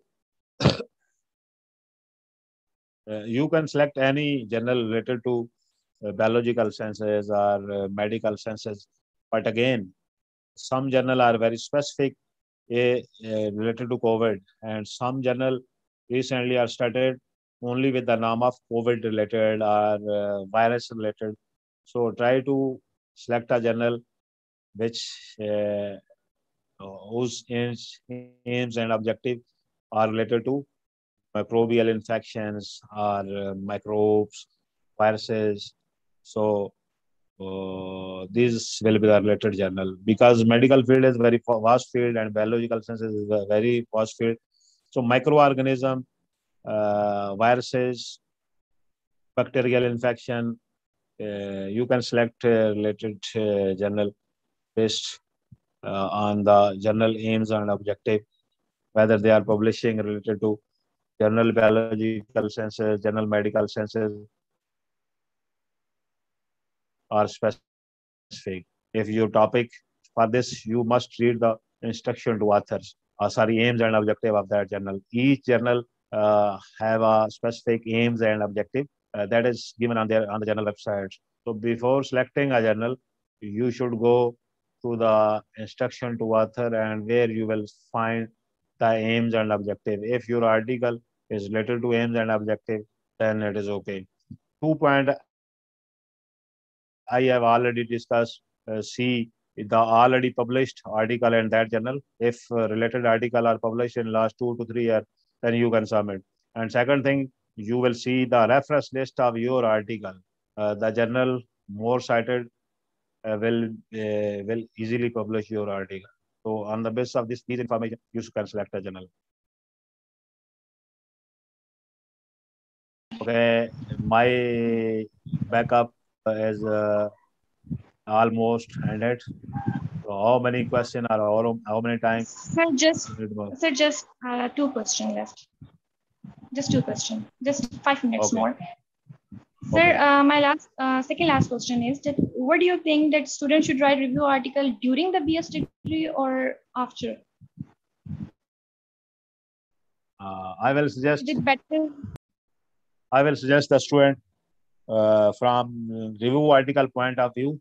uh, you can select any journal related to uh, biological sciences or uh, medical sciences, but again, some journal are very specific uh, uh, related to COVID, and some journal recently are started only with the name of COVID related or uh, virus related. So try to select a journal which uh, whose aims, aims and objective are related to microbial infections or uh, microbes, viruses. So uh, these will be the related journal, because medical field is very vast field and biological sciences is a very vast field. So microorganism, uh, viruses, bacterial infection, uh, you can select uh, related uh, journal based uh, on the journal aims and objective, whether they are publishing related to journal biological sciences, journal medical sciences, or specific. If your topic for this, you must read the instruction to authors, uh, sorry, aims and objective of that journal. Each journal uh, have a specific aims and objective uh, that is given on their on the journal website. So before selecting a journal, you should go to the instruction to author, and where you will find the aims and objective. If your article is related to aims and objective, then it is okay. Two point I have already discussed. Uh, see the already published article in that journal. If uh, related article are published in last two to three years, then you can submit. And second thing, you will see the reference list of your article. Uh, the journal more cited uh, will uh, will easily publish your article. So on the basis of this these information, you can select a journal. Okay, my backup is uh, almost ended. So how many questions are how, how many times? Sir, just sir, just uh, two questions left. Just two questions. Just five minutes okay. more. Sir, okay. uh, my last uh, second last question is that what do you think that students should write review article during the B S degree or after? Uh, I will suggest. Is it better? I will suggest the student uh, from review article point of view.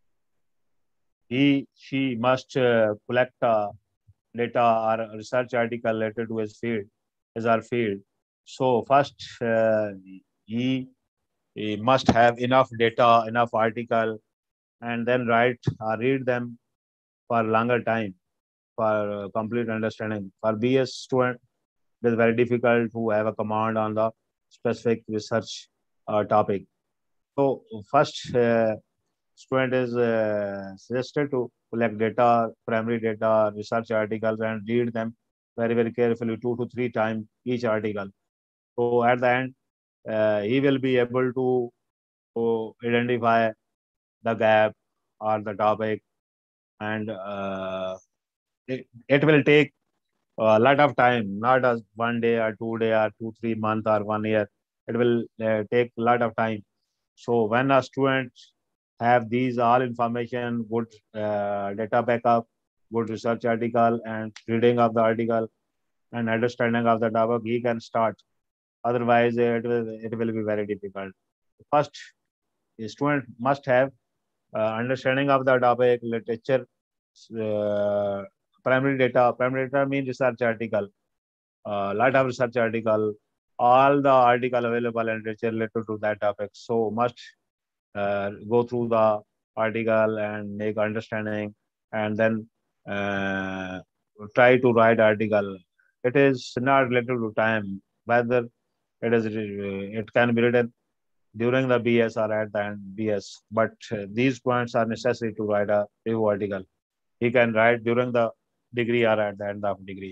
He she must uh, collect uh, data or research article related to his field, his our field. So first, uh, he, he must have enough data, enough article, and then write or read them for longer time for uh, complete understanding. For B S student, it is very difficult to have a command on the specific research uh, topic. So first, uh, student is uh, suggested to collect data, primary data, research articles, and read them very, very carefully, two to three times each article. So at the end, uh, he will be able to, to identify the gap or the topic, and uh, it, it will take a lot of time, not as one day or two day or two, three months or one year. It will uh, take a lot of time. So when a student have these all information, good uh, data backup, good research article, and reading of the article and understanding of the topic, he can start. Otherwise, it will it will be very difficult. First, a student must have uh, understanding of the topic, literature, uh, primary data. Primary data means research article, a uh, lot of research article, all the article available and literature related to that topic. So must uh, go through the article and make understanding, and then uh, try to write article. It is not related to time, whether it is it can be written during the B S or at the end B S, but uh, these points are necessary to write a review article. he can write during the degree or at the end of degree.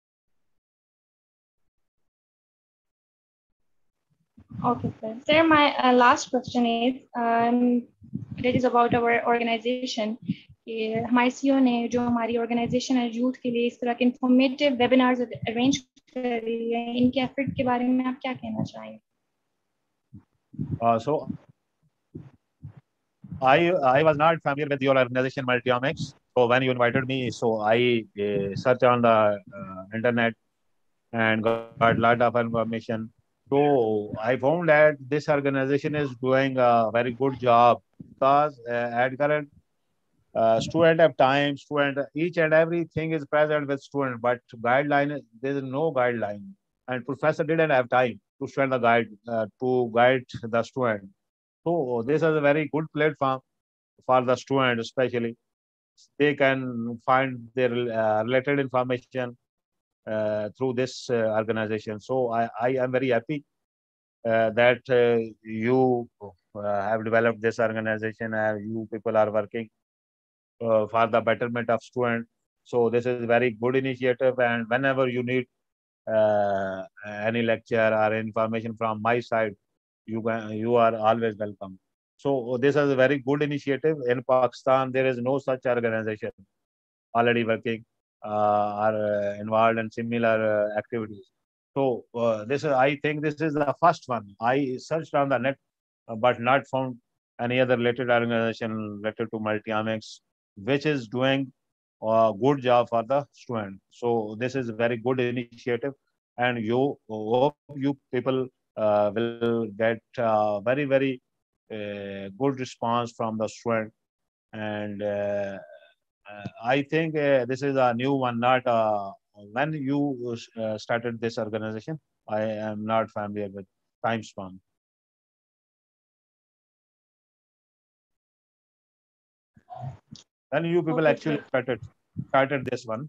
Okay, sir. Sir, my uh, last question is, um, that is about our organization. کہ ہمارے سی او نے جو ہماری organization ہے youth کے لیے اس طرح کے انفارمیٹیو ویبینارز ارینج کر رہی ہے, ان کے ایفرٹ کے بارے میں آپ کیا کہنا چاہیں گے؟ Uh, so I I was not familiar with your organization Multiomics. So when you invited me, so I uh, searched on the uh, internet and got a lot of information. So I found that this organization is doing a very good job because uh, at current uh, student have time, student each and everything is present with student, but guideline there is no guideline, and professor didn't have time to send the guide uh, to guide the student. So this is a very good platform for the student, especially they can find their uh, related information uh, through this uh, organization. So I, I am very happy uh, that uh, you uh, have developed this organization and you people are working uh, for the betterment of student. So this is a very good initiative, and whenever you need uh, any lecture or information from my side, you can, you are always welcome. So this is a very good initiative. In Pakistan, there is no such organization already working uh, or uh, involved in similar uh, activities. So uh, this is, I think this is the first one. I searched on the net, uh, but not found any other related organization related to Multiomics, which is doing a good job for the student. So this is a very good initiative, and you hope you people uh, will get uh, very very uh, good response from the student. And uh, uh, I think uh, this is a new one. Not uh, when you uh, started this organization, I am not familiar with time span. When you people Okay, actually sir. started started this one?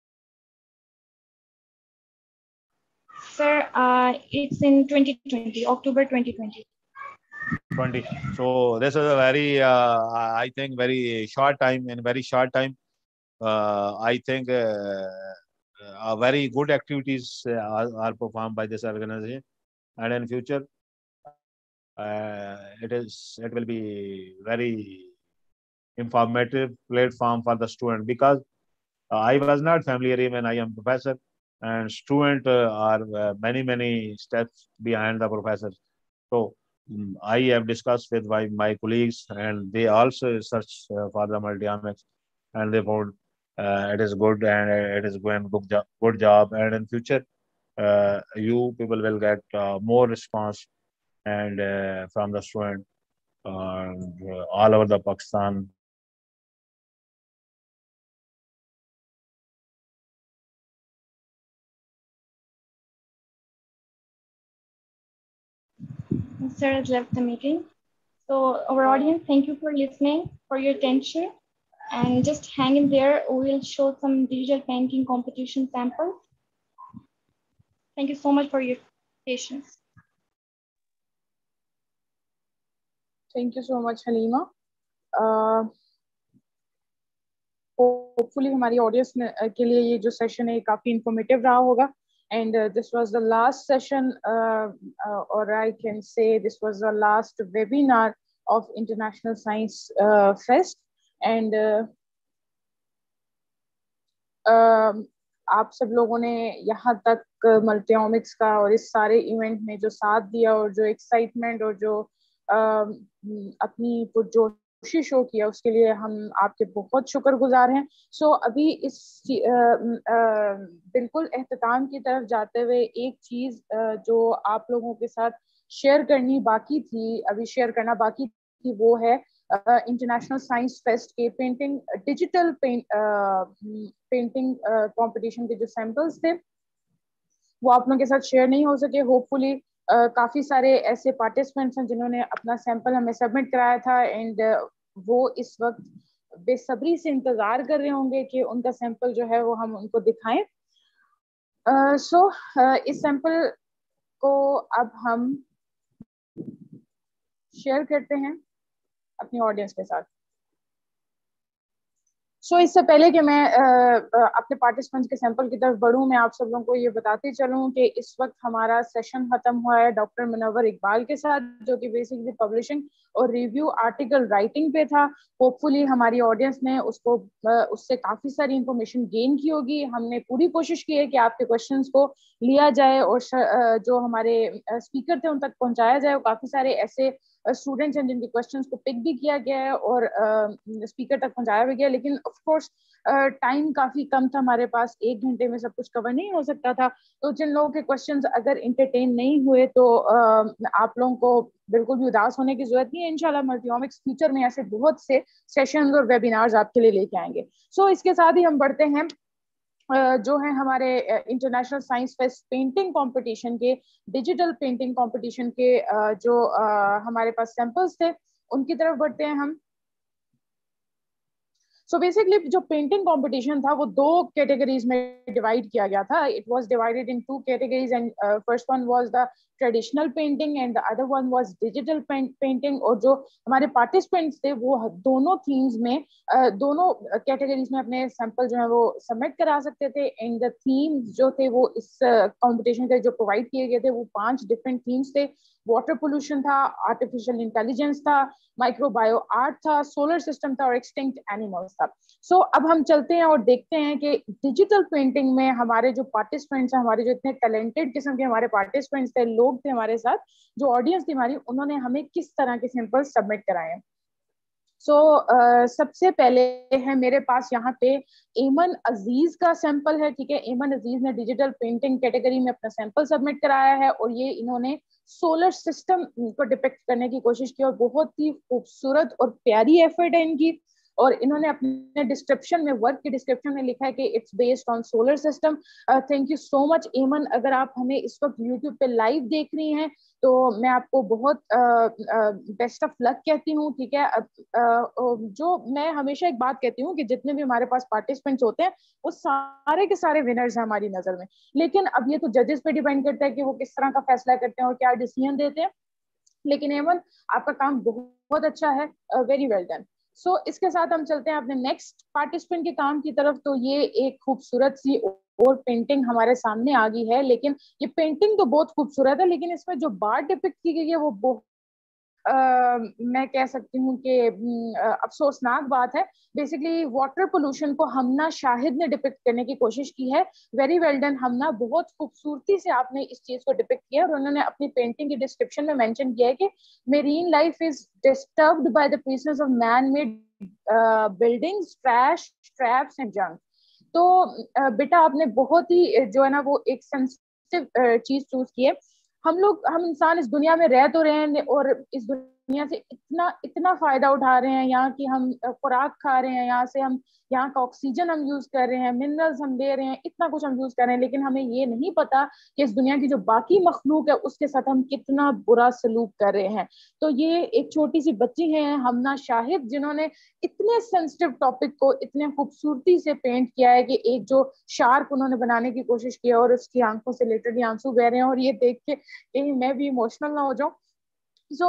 Sir, uh, it's in twenty twenty, October twenty twenty. twenty. So this is a very, uh, I think, very short time. In very short time, uh, I think uh, uh, very good activities uh, are, are performed by this organization, and in future, uh, it is it will be very informative platform for the student, because uh, I was not familiar even I am professor, and student uh, are uh, many many steps behind the professors. So mm, I have discussed with my, my colleagues, and they also search uh, for the Multiomics, and they found uh, it is good and it is going good job, good job. And in future, uh, you people will get uh, more response and uh, from the student uh, all over the Pakistan. Sir has left the meeting. So our audience, thank you for listening, for your attention. And just hang in there. We'll show some digital painting competition samples. Thank you so much for your patience. Thank you so much, Halima. Uh, hopefully ہماری audience کے لیے یہ جو session ہے کافی informative رہا ہوگا. And uh, this was the last session, uh, uh, or I can say this was the last webinar of International Science uh, Fest. And uh, uh, آپ سب لوگوں نے یہاں تک ملٹیومکس کا اور اس سارے ایونٹ میں جو ساتھ دیا اور جو ایکسائٹمنٹ اور جو اپنی پرجوشی شو کیا اس کے لیے ہم آپ کے بہت شکر گزار ہیں. سو ابھی اس بالکل اختتام کی طرف جاتے ہوئے ایک چیز جو آپ لوگوں کے ساتھ شیئر کرنی باقی تھی ابھی شیئر کرنا باقی تھی وہ ہے انٹرنیشنل سائنس فیسٹ کے پینٹنگ ڈیجیٹل پینٹنگ کمپٹیشن کے جو سیمپلس تھے وہ آپ لوگوں کے ساتھ شیئر نہیں ہو سکے. ہوپ فلی کافی سارے ایسے پارٹیسپینٹس ہیں جنہوں نے اپنا سیمپل ہمیں سبمٹ کرایا تھا اینڈ وہ اس وقت بے صبری سے انتظار کر رہے ہوں گے کہ ان کا سیمپل جو ہے وہ ہم ان کو دکھائیں. سو اس سیمپل کو اب ہم شیئر کرتے ہیں اپنی آڈینس کے ساتھ. سو اس سے پہلے کہ میں اپنے پارٹیسپینٹس کے سیمپل کی طرف بڑھوں، میں آپ سب لوگوں کو یہ بتاتے چلوں کہ اس وقت ہمارا سیشن ختم ہوا ہے ڈاکٹر منور اقبال کے ساتھ، جو کہ بیسکلی پبلشنگ اور ریویو آرٹیکل رائٹنگ پہ تھا. ہوپ فلی ہماری آڈینس نے اس کو اس سے کافی ساری انفارمیشن گین کی ہوگی. ہم نے پوری کوشش کی ہے کہ آپ کے کوشچنس کو لیا جائے اور جو ہمارے اسپیکر تھے ان تک پہنچایا جائے. کافی سارے ایسے اسٹوڈنٹس ہیں جن کے کوشچنس کو پک بھی کیا گیا ہے اور اسپیکر تک پہنچایا بھی گیا، لیکن آف کورس ٹائم کافی کم تھا ہمارے پاس، ایک گھنٹے میں سب کچھ کور نہیں ہو سکتا تھا. تو جن لوگوں کے کوشچنس اگر انٹرٹین نہیں ہوئے تو آپ لوگوں کو بالکل بھی اداس ہونے کی ضرورت نہیں ہے. انشاءاللہ ملٹیومکس فیوچر میں ایسے بہت سے سیشنز اور ویبینارز آپ کے لیے لے کے آئیں گے. سو اس کے ساتھ ہی ہم بڑھتے ہیں جو ہے ہمارے international science fest painting competition کے، ڈیجیٹل پینٹنگ کمپٹیشن کے جو ہمارے پاس سیمپلس تھے ان کی طرف بڑھتے ہیں ہم. سو بیسکلی جو پینٹنگ کمپٹیشن تھا وہ دو کیٹیگریز میں ڈیوائڈ کیا گیا تھا. It was divided into categories and first one was the traditional painting and the other one was digital painting. اور جو ہمارے پارٹیسپینٹس تھے وہ دونوں تھیمز میں دونوں کیٹیگریز میں اپنے سیمپل جو ہے وہ سبمٹ کرا سکتے تھے. اینڈ دا تھیمز جو تھے وہ اس کمپٹیشن کے جو پرووائڈ کیے گئے تھے وہ پانچ ڈفرینٹ تھیمز تھے. واٹر پولوشن تھا، آرٹیفیشل انٹیلیجنس تھا، مائکرو بایو آرٹ تھا، سولر سسٹم تھا اور ایکسٹنکٹ اینیملس تھا. سو اب ہم چلتے ہیں اور دیکھتے ہیں کہ ڈیجیٹل پینٹنگ میں ہمارے جو پارٹیسپینٹس ہیں، ہمارے جو اتنے ٹیلنٹڈ قسم کے ہمارے پارٹیسپینٹس تھے، لوگ تھے ہمارے ساتھ، جو آڈینس تھی ہماری، انہوں نے ہمیں کس طرح کے سیمپل سبمٹ کرائے ہیں. سو so, uh, سب سے پہلے ہے میرے پاس یہاں پہ ایمن عزیز کا سیمپل ہے. ٹھیک ہے، ایمن عزیز نے ڈیجیٹل پینٹنگ کیٹیگری میں اپنا سیمپل سبمٹ کرایا ہے اور یہ انہوں نے سولر سسٹم کو ڈپکٹ کرنے کی کوشش کی اور بہت ہی خوبصورت اور پیاری ایفرٹ ہے ان کی. اور انہوں نے اپنے ڈسکرپشن میں، ورک کی ڈسکرپشن میں لکھا ہے کہ it's based on solar system. Thank you so much Aiman. اگر آپ ہمیں اس وقت یوٹیوب پہ لائیو دیکھ رہی ہیں تو میں آپ کو بہت بیسٹ آف لک کہتی ہوں. ٹھیک ہے، جو میں ہمیشہ ایک بات کہتی ہوں کہ جتنے بھی ہمارے پاس پارٹیسپینٹس ہوتے ہیں وہ سارے کے سارے ونرز ہیں ہماری نظر میں، لیکن اب یہ تو ججز پہ ڈیپینڈ کرتا ہے کہ وہ کس طرح کا فیصلہ کرتے ہیں اور کیا ڈیسیژن دیتے ہیں. لیکن ایمن آپ کا کام بہت اچھا ہے، ویری ویل ڈن. سو اس کے ساتھ ہم چلتے ہیں اپنے نیکسٹ پارٹیسپینٹ کے کام کی طرف. تو یہ ایک خوبصورت سی اور پینٹنگ ہمارے سامنے آ گئی ہے، لیکن یہ پینٹنگ تو بہت خوبصورت ہے لیکن اس میں جو بات ڈپکٹ کی گئی ہے وہ بہت Uh, میں کہہ سکتی ہوں کہ uh, افسوسناک بات ہے. بیسکلی واٹر پولوشن کو ہمنا شاہد نے ڈپکٹ کرنے کی کوشش کی ہے. ویری ویل ڈن ہمنا، بہت خوبصورتی سے آپ نے اس چیز کو ڈپکٹ کیا اور انہوں نے اپنی پینٹنگ کی ڈسکرپشن میں مینشن کیا ہے کہ marine life is disturbed by the presence of man made buildings, trash, traps and junk. تو uh, بیٹا آپ نے بہت ہی جو ہے نا وہ ایک سینسٹیو چیز چوز کی ہے. ہم لوگ ہم انسان اس دنیا میں رہ تو رہے ہیں اور اس دنیا سے اتنا اتنا فائدہ اٹھا رہے ہیں، یہاں کی ہم خوراک کھا رہے ہیں، یہاں سے ہم یہاں کا آکسیجن ہم یوز کر رہے ہیں، منرلز ہم لے رہے ہیں، اتنا کچھ ہم یوز کر رہے ہیں، لیکن ہمیں یہ نہیں پتا کہ اس دنیا کی جو باقی مخلوق ہے اس کے ساتھ ہم کتنا برا سلوک کر رہے ہیں. تو یہ ایک چھوٹی سی بچی ہے ہمنا شاہد جنہوں نے اتنے سینسٹیو ٹاپک کو اتنے خوبصورتی سے پینٹ کیا ہے کہ ایک جو شارک انہوں نے بنانے کی کوشش کی اور اس کی آنکھوں سے لٹرلی آنسو بہ رہے ہیں اور یہ دیکھ کے کہیں میں بھی ایموشنل نہ ہو جاؤں. سو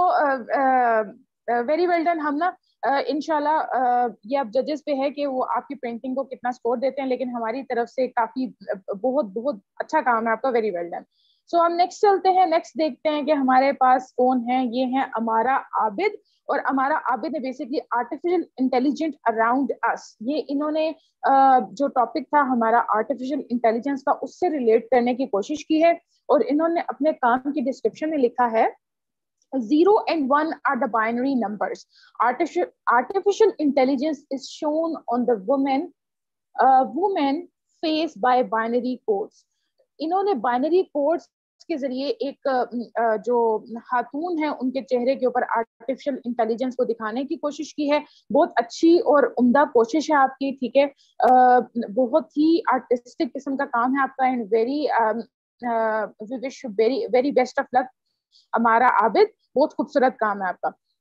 ویری ویل ڈن ہم نا انشاءاللہ یہ اب ججز پہ ہے کہ وہ آپ کی پینٹنگ کو کتنا سکور دیتے ہیں، لیکن ہماری طرف سے کافی بہت بہت اچھا کام ہے آپ کا. Very well done. سو ہم نیکسٹ چلتے ہیں، نیکسٹ دیکھتے ہیں کہ ہمارے پاس کون ہیں. یہ ہیں امارا عابد. اور امارا عابد نے بیسکلی آرٹیفیشل انٹیلیجنٹ اراؤنڈ اس، یہ انہوں نے جو ٹاپک تھا ہمارا آرٹیفیشل انٹیلیجنس کا اس سے ریلیٹ کرنے کی کوشش کی ہے اور انہوں نے اپنے کام کی ڈسکرپشن میں لکھا ہے zero and one are the binary numbers. Artificial, artificial intelligence is shown on the woman, uh, woman faced by binary codes. انہوں نے binary codes کے ذریعے ایک جو خاتون ہیں ان کے چہرے کے اوپر آرٹیفیشل انٹیلیجنس کو دکھانے کی کوشش کی ہے. بہت اچھی اور عمدہ کوشش ہے آپ کی. ٹھیک ہے، بہت ہی آرٹسٹک قسم کا کام ہے آپ کا. And very we wish very very best of luck Amara Abid. بہت خوبصورت کام ہے آپ کا.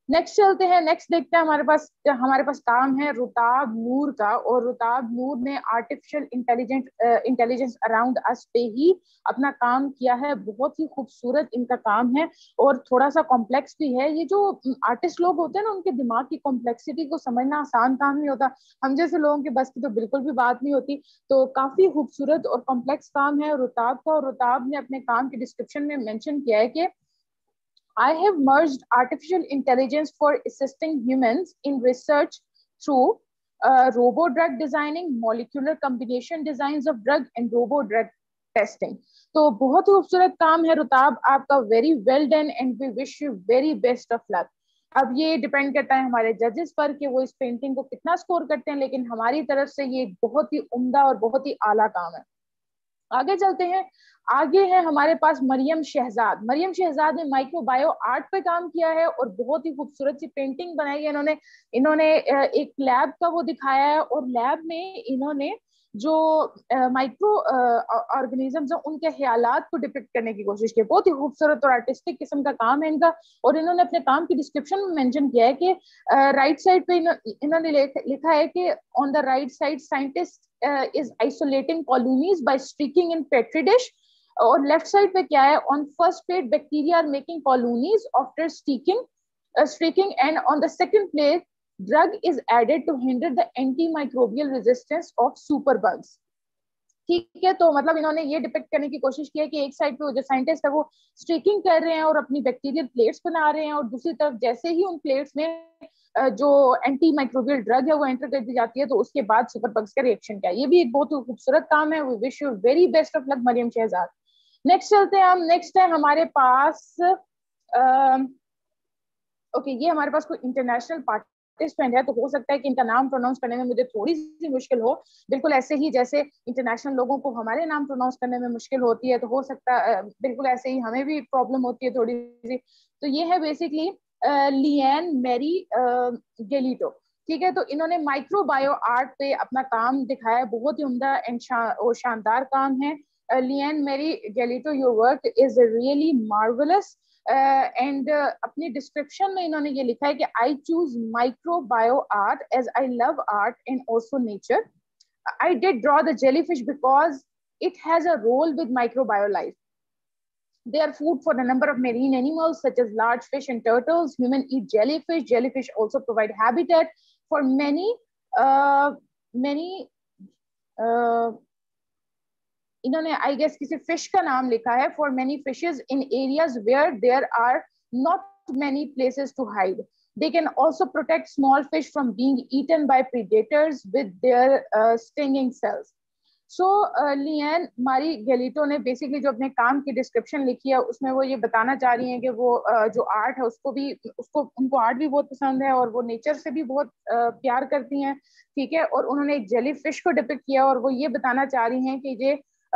نیکسٹ چلتے ہیں, نیکسٹ دیکھتے ہیں ہمارے پاس ہمارے پاس کام ہے رتاب نور کا, اور رتاب نور نے آرٹیفیشل انٹیلیجنٹ انٹیلیجنس اراؤنڈ اس پہ ہی اپنا کام کیا ہے. بہت ہی خوبصورت ان کا کام ہے اور تھوڑا سا کمپلیکس بھی ہے. یہ جو آرٹسٹ لوگ ہوتے ہیں نا, ان کے دماغ کی کمپلیکسٹی کو سمجھنا آسان کام نہیں ہوتا, ہم جیسے لوگوں کے بس کی تو بالکل بھی بات نہیں ہوتی. تو کافی خوبصورت اور کمپلیکس کام ہے رتاب کا, اور رتاب نے اپنے کام کی ڈسکرپشن میں مینشن کیا ہے کہ I have merged artificial intelligence for assisting humans in research through uh, robo-drug designing, molecular combination designs of drug and robo-drug testing. تو بہت ہی خوبصورت کام ہے رتاب آپ کا, very well done and we wish you very best of luck. اب یہ depend کرتا ہے ہمارے ججز پر کہ وہ اس پینٹنگ کو کتنا اسکور کرتے ہیں, لیکن ہماری طرف سے یہ بہت ہی عمدہ اور بہت ہی اعلیٰ کام ہے. آگے چلتے ہیں, آگے ہے ہمارے پاس مریم شہزاد. مریم شہزاد نے مائکرو بایو آرٹ پہ کام کیا ہے اور بہت ہی خوبصورت سی پینٹنگ بنائی ہے انہوں نے. انہوں نے ایک لیب کا وہ دکھایا ہے, اور لیب میں انہوں نے جو مائکرو آرگنیزمز ہیں ان کے خیالات کو ڈپکٹ کرنے کی کوشش کی. بہت ہی خوبصورت اور آرٹسٹک قسم کا کام ہے ان کا, اور انہوں نے اپنے کام کی ڈسکرپشن میں مینشن کیا ہے کہ رائٹ سائڈ پہ انہوں نے لکھا ہے کہ on the right side scientist is isolating colonies by streaking in petri dish, اور لیفٹ سائڈ پہ کیا ہے, on first plate bacteria are making colonies after streaking uh, streaking and on the second plate drug is added to hinder the antimicrobial resistance of superbugs. ٹھیک ہے, تو مطلب انہوں نے یہ ڈپکٹ کرنے کی کوشش کی ہے کہ ایک سائڈ پہ جو سائنٹسٹ ہے وہ اسٹریکنگ کر رہے ہیں اور اپنی بیکٹیریل پلیٹس بنا رہے ہیں, اور دوسری طرف جیسے ہی ان پلیٹس میں جو اینٹی مائکروبیل ڈرگ ہے وہ انٹر کر دی جاتی ہے تو اس کے بعد سپر بگز کا ریئیکشن کیا ہے. یہ بھی ایک بہت خوبصورت کام ہے. We wish you very best of luck Maryam Shahzad. Next چلتے ہیں ہم, نیکسٹ ہے ہمارے پاس اوکے یہ ہمارے پاس کوئی انٹرنیشنل پارٹیسپینٹ ہے, تو ہو سکتا ہے کہ ان کا نام پروناؤنس کرنے میں مجھے تھوڑی سی مشکل ہو, بالکل ایسے ہی جیسے انٹرنیشنل لوگوں کو ہمارے نام پروناؤنس کرنے میں مشکل ہوتی ہے, تو ہو سکتا ہے بالکل ایسے ہی ہمیں بھی پرابلم ہوتی ہے تھوڑی سی. تو یہ ہے بیسکلی لیان میری گیلیٹو. ٹھیک ہے, تو انہوں نے مائکرو بایو آرٹ پہ اپنا کام دکھایا ہے, بہت ہی عمدہ اور شاندار کام ہے. Lian Mary Galito, your work is really marvellous. And اپنی ڈسکرپشن میں انہوں نے یہ لکھا ہے کہ I choose micro bio art as I love art and also nature. I did draw the jellyfish because it has a role with micro bio life. They are food for a number of marine animals such as large fish and turtles. Humans eat jellyfish. Jellyfish also provide habitat for many, uh, many. Uh, انہوں نے I guess کسی fish کا نام لکھا ہے, for many fishes in areas where there are not many places to hide. They can also protect small fish from being eaten by predators with their uh, stinging cells. سو لیان ماری گیلیٹو نے basically جو اپنے کام کی description لکھی ہے اس میں وہ یہ بتانا چاہ رہی ہیں کہ وہ جو آرٹ ہے اس کو بھی اس کو ان کو آرٹ بھی بہت پسند ہے اور وہ نیچر سے بھی بہت پیار کرتی ہیں. ٹھیک ہے, اور انہوں نے ایک جیلی فش کو ڈپکٹ کیا اور وہ یہ بتانا چاہ رہی ہیں کہ یہ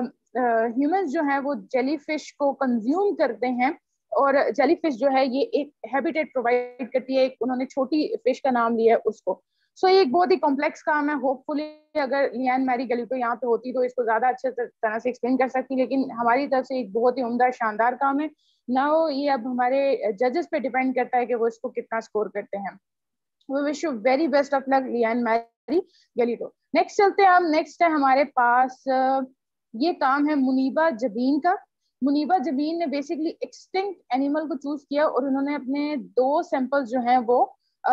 ہیومنز جو ہیں وہ جیلی فش کو کنزیوم کرتے ہیں, اور جیلی فش جو ہے یہ ایک ہیبیٹیٹ پرووائڈ کرتی ہے. ایک انہوں نے چھوٹی فش کا نام لیا ہے اس کو. سو so, یہ ایک بہت ہی کمپلیکس کام ہے. ہوپ فلی اگر لیان میری گیلیٹو یہاں پہ ہوتی تو اس کو زیادہ اچھے طرح سے ایکسپلین کر سکتی, لیکن ہماری طرف سے ایک بہت ہی عمدہ شاندار کام ہے. نہ یہ اب ہمارے ججز پہ ڈیپینڈ کرتا ہے کہ وہ اس کو کتنا اسکور کرتے ہیں. We wish you very best of luck لیان Mary گیلیٹو. Next چلتے ہیں ہم, نیکسٹ ہے ہمارے پاس یہ کام ہے منیبہ جبین کا. منیبہ جبین نے بیسکلی ایکسٹنکٹ اینیمل کو چوز کیا اور انہوں نے اپنے دو سیمپل جو ہیں وہ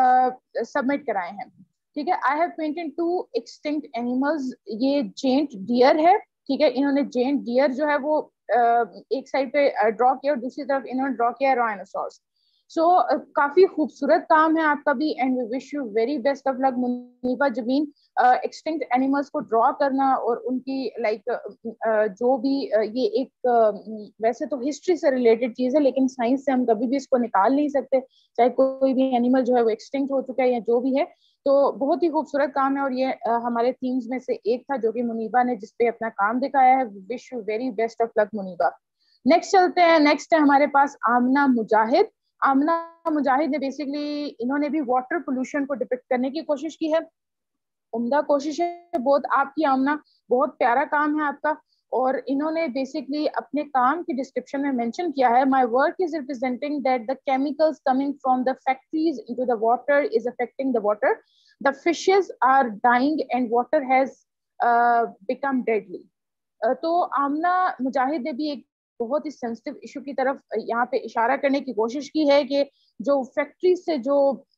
سبمٹ کرائے ہیں. ٹھیک ہے, I have painted two extinct animals. یہ جینٹ ڈیئر ہے. ٹھیک ہے, انہوں نے جینٹ ڈیئر جو ہے وہ ایک سائڈ پہ ڈرا کیا اور دوسری طرف انہوں نے ڈرا کیا رائنوسورس. سو کافی خوبصورت کام ہے آپ کا بھی, and we wish you very best of luck Muniba Jabeen. Extinct animals کو ڈرا کرنا اور ان کی لائک جو بھی یہ ایک ویسے تو ہسٹری سے ریلیٹڈ چیز ہے, لیکن سائنس سے ہم کبھی بھی اس کو نکال نہیں سکتے, چاہے کوئی بھی اینیمل جو ہے وہ ایکسٹنکٹ ہو چکا ہے یا جو بھی ہے. تو بہت ہی خوبصورت کام ہے اور یہ ہمارے تھیمز میں سے ایک تھا جو کہ منیبہ نے جس پہ اپنا کام دکھایا ہے. Wish you very best of luck Muniba. Next چلتے ہیں, نیکسٹ ہے ہمارے پاس آمنہ مجاہد. آمنہ مجاہد نے بیسکلی انہوں نے بھی واٹر پولوشن کو ڈپکٹ کرنے کی کوشش کی ہے. عمدہ کوشش ہے بہت آپ کی آمنہ, بہت پیارا کام ہے آپ کا. اور انہوں نے بیسکلی اپنے کام کی ڈسکرپشن میں مینشن کیا ہے my work is representing that the chemicals coming from the factories into the water is affecting the water, the fishes are dying and water has uh, become deadly. uh, تو آمنہ مجاہد نے بھی ایک بہت ہی sensitive issue کی طرف یہاں پہ اشارہ کرنے کی کوشش کی ہے کہ جو فیکٹری سے جو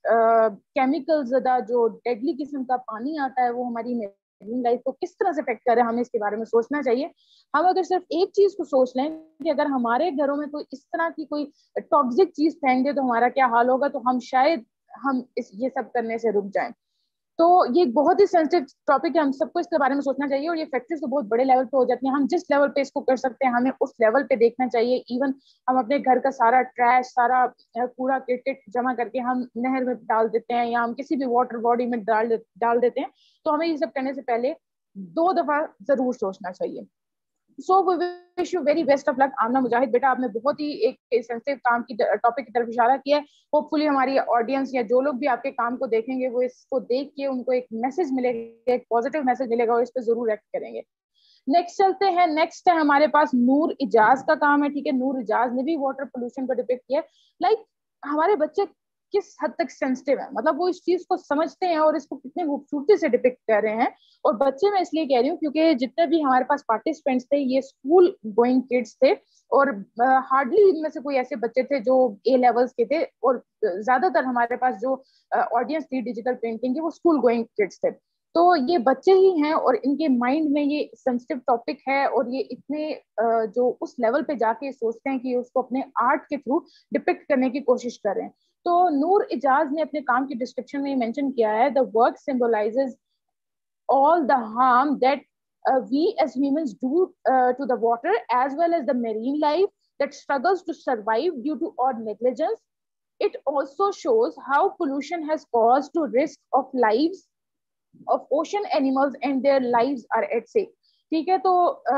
کیمیکل زدہ جو ڈیڈلی قسم کا پانی آتا ہے وہ ہماری لائف کو کس طرح سے افیکٹ کر رہے ہیں, ہمیں اس کے بارے میں سوچنا چاہیے. ہم اگر صرف ایک چیز کو سوچ لیں کہ اگر ہمارے گھروں میں کوئی اس طرح کی کوئی ٹاکسک چیز پھینک دے تو ہمارا کیا حال ہوگا, تو ہم شاید ہم اس یہ سب کرنے سے رک جائیں. تو یہ ایک بہت ہی سینسٹیو ٹاپک ہے, ہم سب کو اس کے بارے میں سوچنا چاہیے. اور یہ فیکٹریز تو بہت بڑے لیول پہ ہو جاتی ہیں, ہم جس لیول پہ اس کو کر سکتے ہیں ہمیں اس لیول پہ دیکھنا چاہیے. ایون ہم اپنے گھر کا سارا ٹریش, سارا کوڑا کرکٹ جمع کر کے ہم نہر میں ڈال دیتے ہیں یا ہم کسی بھی واٹر باڈی میں ڈال ڈال دیتے ہیں, تو ہمیں یہ سب کرنے سے پہلے دو دفعہ ضرور سوچنا چاہیے. So we wish you very best of luck. Amna Mujahid بیٹا, آپ نے بہت ہی ایک سینسٹیو کام کی ٹاپک کی طرف اشارہ کیا ہے. ہوپ فلی ہماری آڈینس یا جو لوگ بھی آپ کے کام کو دیکھیں گے وہ اس کو دیکھ کے ان کو ایک میسج ملے گا, ایک پازیٹیو میسج ملے گا, اور اس پہ ضرور ایکٹ کریں گے. نیکسٹ چلتے ہیں. نیکسٹ ہے ہمارے پاس نور اجاز کا کام ہے. ٹھیک ہے, نور اجاز نے بھی واٹر پولوشن کو ڈپکٹ کیا. لائک ہمارے بچے کس حد تک سینسٹیو ہے, مطلب وہ اس چیز کو سمجھتے ہیں اور اس کو کتنے خوبصورتی سے ڈپکٹ کر رہے ہیں. اور بچے میں اس لیے کہہ رہی ہوں کیونکہ جتنے بھی ہمارے پاس پارٹیسپینٹس تھے یہ اسکول گوئنگ کڈس تھے, اور ہارڈلی ان میں سے کوئی ایسے بچے تھے جو اے لیولس کے تھے, اور زیادہ تر ہمارے پاس جو آڈینس تھی ڈیجیٹل پینٹنگ کی وہ اسکول گوئنگ کڈس تھے. تو یہ بچے ہی ہیں اور ان کے مائنڈ میں یہ سینسٹیو ٹاپک ہے, اور یہ اتنے جو اس لیول پہ جا کے سوچتے ہیں کہ اس کو اپنے آرٹ کے تھرو ڈپکٹ کرنے کی کوشش کر رہے ہیں. تو نور اجاز نے اپنے کام کی ڈسکرپشن میں مینشن کیا ہے, the work symbolizes all the harm that uh, we as humans do uh, to the water as well as the marine life that struggles to survive due to our negligence. It also shows how pollution has caused to risk of lives of ocean animals and their lives are at stake. ٹھیک ہے, تو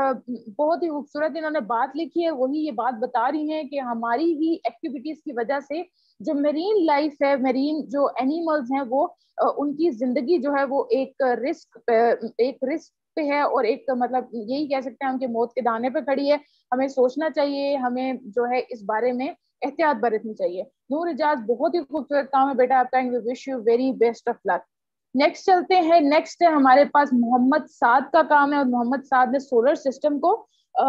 بہت ہی خوبصورت انہوں نے بات لکھی ہے. وہی یہ بات بتا رہی ہیں کہ ہماری ہی ایکٹیویٹیز کی وجہ سے جو میرین لائف ہے, میرین جو اینیملز ہیں, وہ ان کی زندگی جو ہے وہ ایک رسک ایک رسک پہ ہے, اور ایک مطلب یہی کہہ سکتے ہیں ہم کہ موت کے دانے پہ کھڑی ہے. ہمیں سوچنا چاہیے, ہمیں جو ہے اس بارے میں احتیاط برتنی چاہیے. نور اجاز بہت ہی خوبصورت کام ہے بیٹا آپ کا, and we wish you very best of luck. Next چلتے ہیں. نیکسٹ ہے ہمارے پاس محمد سعد کا کام ہے, اور محمد سعد نے سولر سسٹم کو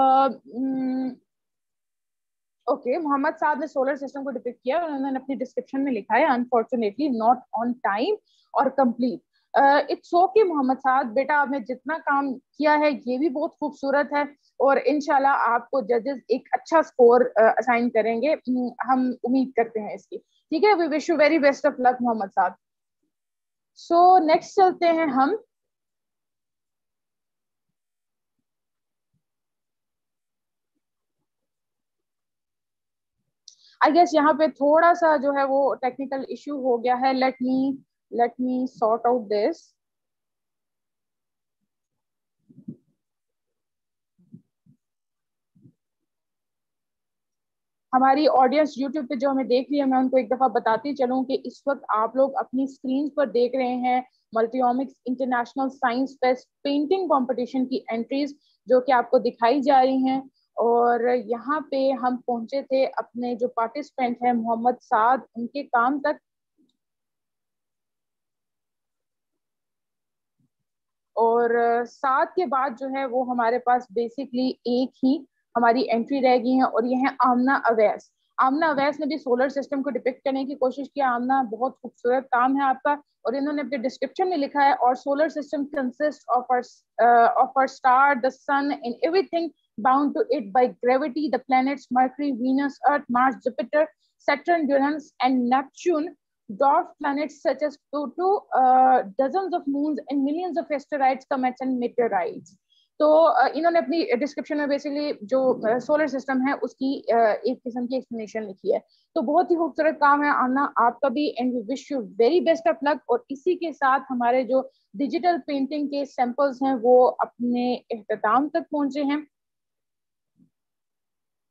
اوکے okay, محمد سعد نے سولر سسٹم کو ڈپکٹ کیا, اور انہوں نے اپنی ڈسکرپشن میں لکھا ہے انفارچونیٹلی ناٹ آن ٹائم اور complete. It's okay Muhammad Saad بیٹا, آپ نے جتنا کام کیا ہے یہ بھی بہت خوبصورت ہے, اور انشاءاللہ آپ کو ججز ایک اچھا اسکور اسائن کریں گے, ہم امید کرتے ہیں اس کی. ٹھیک ہے, we wish you very best of luck Muhammad Saad. So next چلتے ہیں ہم. آئی گیس یہاں پہ تھوڑا سا جو ہے وہ ٹیکنیکل ایشو ہو گیا ہے. Let me let me sort out this. ہماری آڈینس یوٹیوب پہ جو ہمیں دیکھ رہی ہے, میں ان کو ایک دفعہ بتاتی چلوں کہ اس وقت آپ لوگ اپنی اسکرین پر دیکھ رہے ہیں multi omics international science fest painting competition کی انٹریز جو کہ آپ کو دکھائی جا رہی ہیں. اور یہاں پہ ہم پہنچے تھے اپنے جو پارٹیسپینٹ ہیں محمد سعد, ان کے کام تک, اور ساتھ کے بعد جو ہے وہ ہمارے پاس بیسکلی ایک ہی ہماری انٹری رہ گئی ہیں, اور یہ ہے آمنہ اویس. آمنہ اویس نے بھی سولر سسٹم کو ڈپکٹ کرنے کی کوشش کی. آمنہ بہت خوبصورت کام ہے آپ کا, اور انہوں نے اپنے ڈسکرپشن میں لکھا ہے اور solar system consist of of are star, the sun and every thing bound to it by gravity. The planets Mercury, Venus, Earth, Mars, Jupiter, Saturn, Uranus and Neptune, dwarf planets such as Pluto, uh, dozens of moons and millions of asteroids, comets and meteorites. تو انہوں نے اپنی description میں basically جو solar system ہے اس کی ایک قسم کی ایکسپلینیشن لکھی ہے. تو بہت ہی خوبصورت کام ہے آمنہ آپ کا بھی, and we wish you very best of luck. اور اسی کے ساتھ ہمارے جو ڈیجیٹل پینٹنگ کے سیمپلز ہیں وہ اپنے اختتام تک پہنچے ہیں.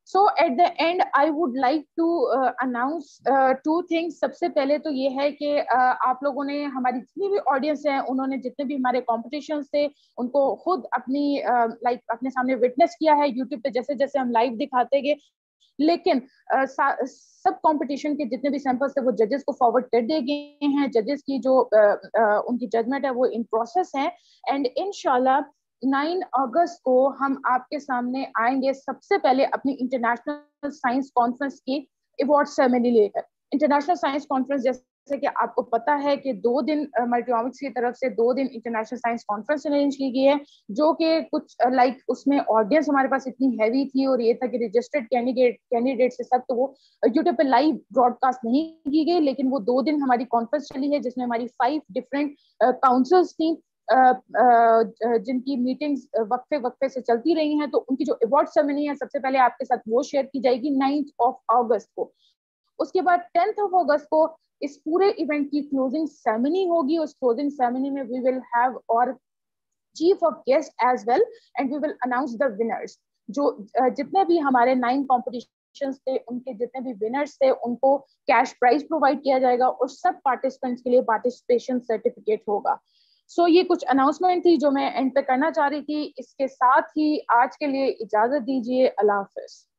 So at the end, I would like to uh, announce uh, two things. सबसे पहले तो ये है कि uh, आप लोगों ने, हमारी जितनी भी ऑडियंस है, उन्होंने जितने भी हमारे कॉम्पिटिशन्स थे उनको खुद अपनी लाइक uh, अपने सामने विटनेस किया है यूट्यूब पे, जैसे जैसे हम लाइव दिखाते गए. लेकिन uh, सब कंपटीशन के जितने भी सैंपल्स थे वो जजेस को फॉरवर्ड कर दिए गए हैं. जजेस की जो uh, uh, उनकी जजमेंट है वो इन प्रोसेस है. एंड इंशाल्लाह नाइन अगस्त को हम आपके सामने आएंगे सबसे पहले अपनी इंटरनेशनल साइंस कॉन्फ्रेंस की अवार्ड सेरेमनी लेकर. इंटरनेशनल साइंस कॉन्फ्रेंस जैसे कि आपको पता है कि दो दिन मल्टीओमिक्स की तरफ से दो दिन इंटरनेशनल साइंस कॉन्फ्रेंस अरेंज की गई है, जो कि कुछ लाइक उसमें ऑडियंस हमारे पास इतनी हैवी थी और ये था कि रजिस्टर्ड कैंडिडेट कैंडिडेट से सब, तो वो यूट्यूब पे लाइव ब्रॉडकास्ट नहीं की गई. लेकिन वो दो दिन हमारी कॉन्फ्रेंस चली है जिसमें हमारी फाइव डिफरेंट काउंसिल्स थी, Uh, uh, जिनकी मीटिंग्स वक्फे वक्फे से चलती रही हैं. तो उनकी जो अवार्ड सेरेमनी है सबसे पहले आपके साथ वो शेयर की जाएगी नाइन्थ ऑफ अगस्त को. उसके बाद टेंथ ऑफ अगस्त को इस पूरे इवेंट की क्लोजिंग सेरेमनी होगी. उस क्लोजिंग सेरेमनी में we will have our chief of guest as well and we will announce the winners. जो uh, जितने भी हमारे नाइन कॉम्पिटिशन थे उनके जितने भी विनर्स थे उनको कैश प्राइज प्रोवाइड किया जाएगा और सब पार्टिसिपेंट्स के लिए पार्टिसिपेशन सर्टिफिकेट होगा. सो so, ये कुछ अनाउंसमेंट थी जो मैं एंड पे करना चाह रही थी. इसके साथ ही आज के लिए इजाजत दीजिए. अल्लाह हाफिज.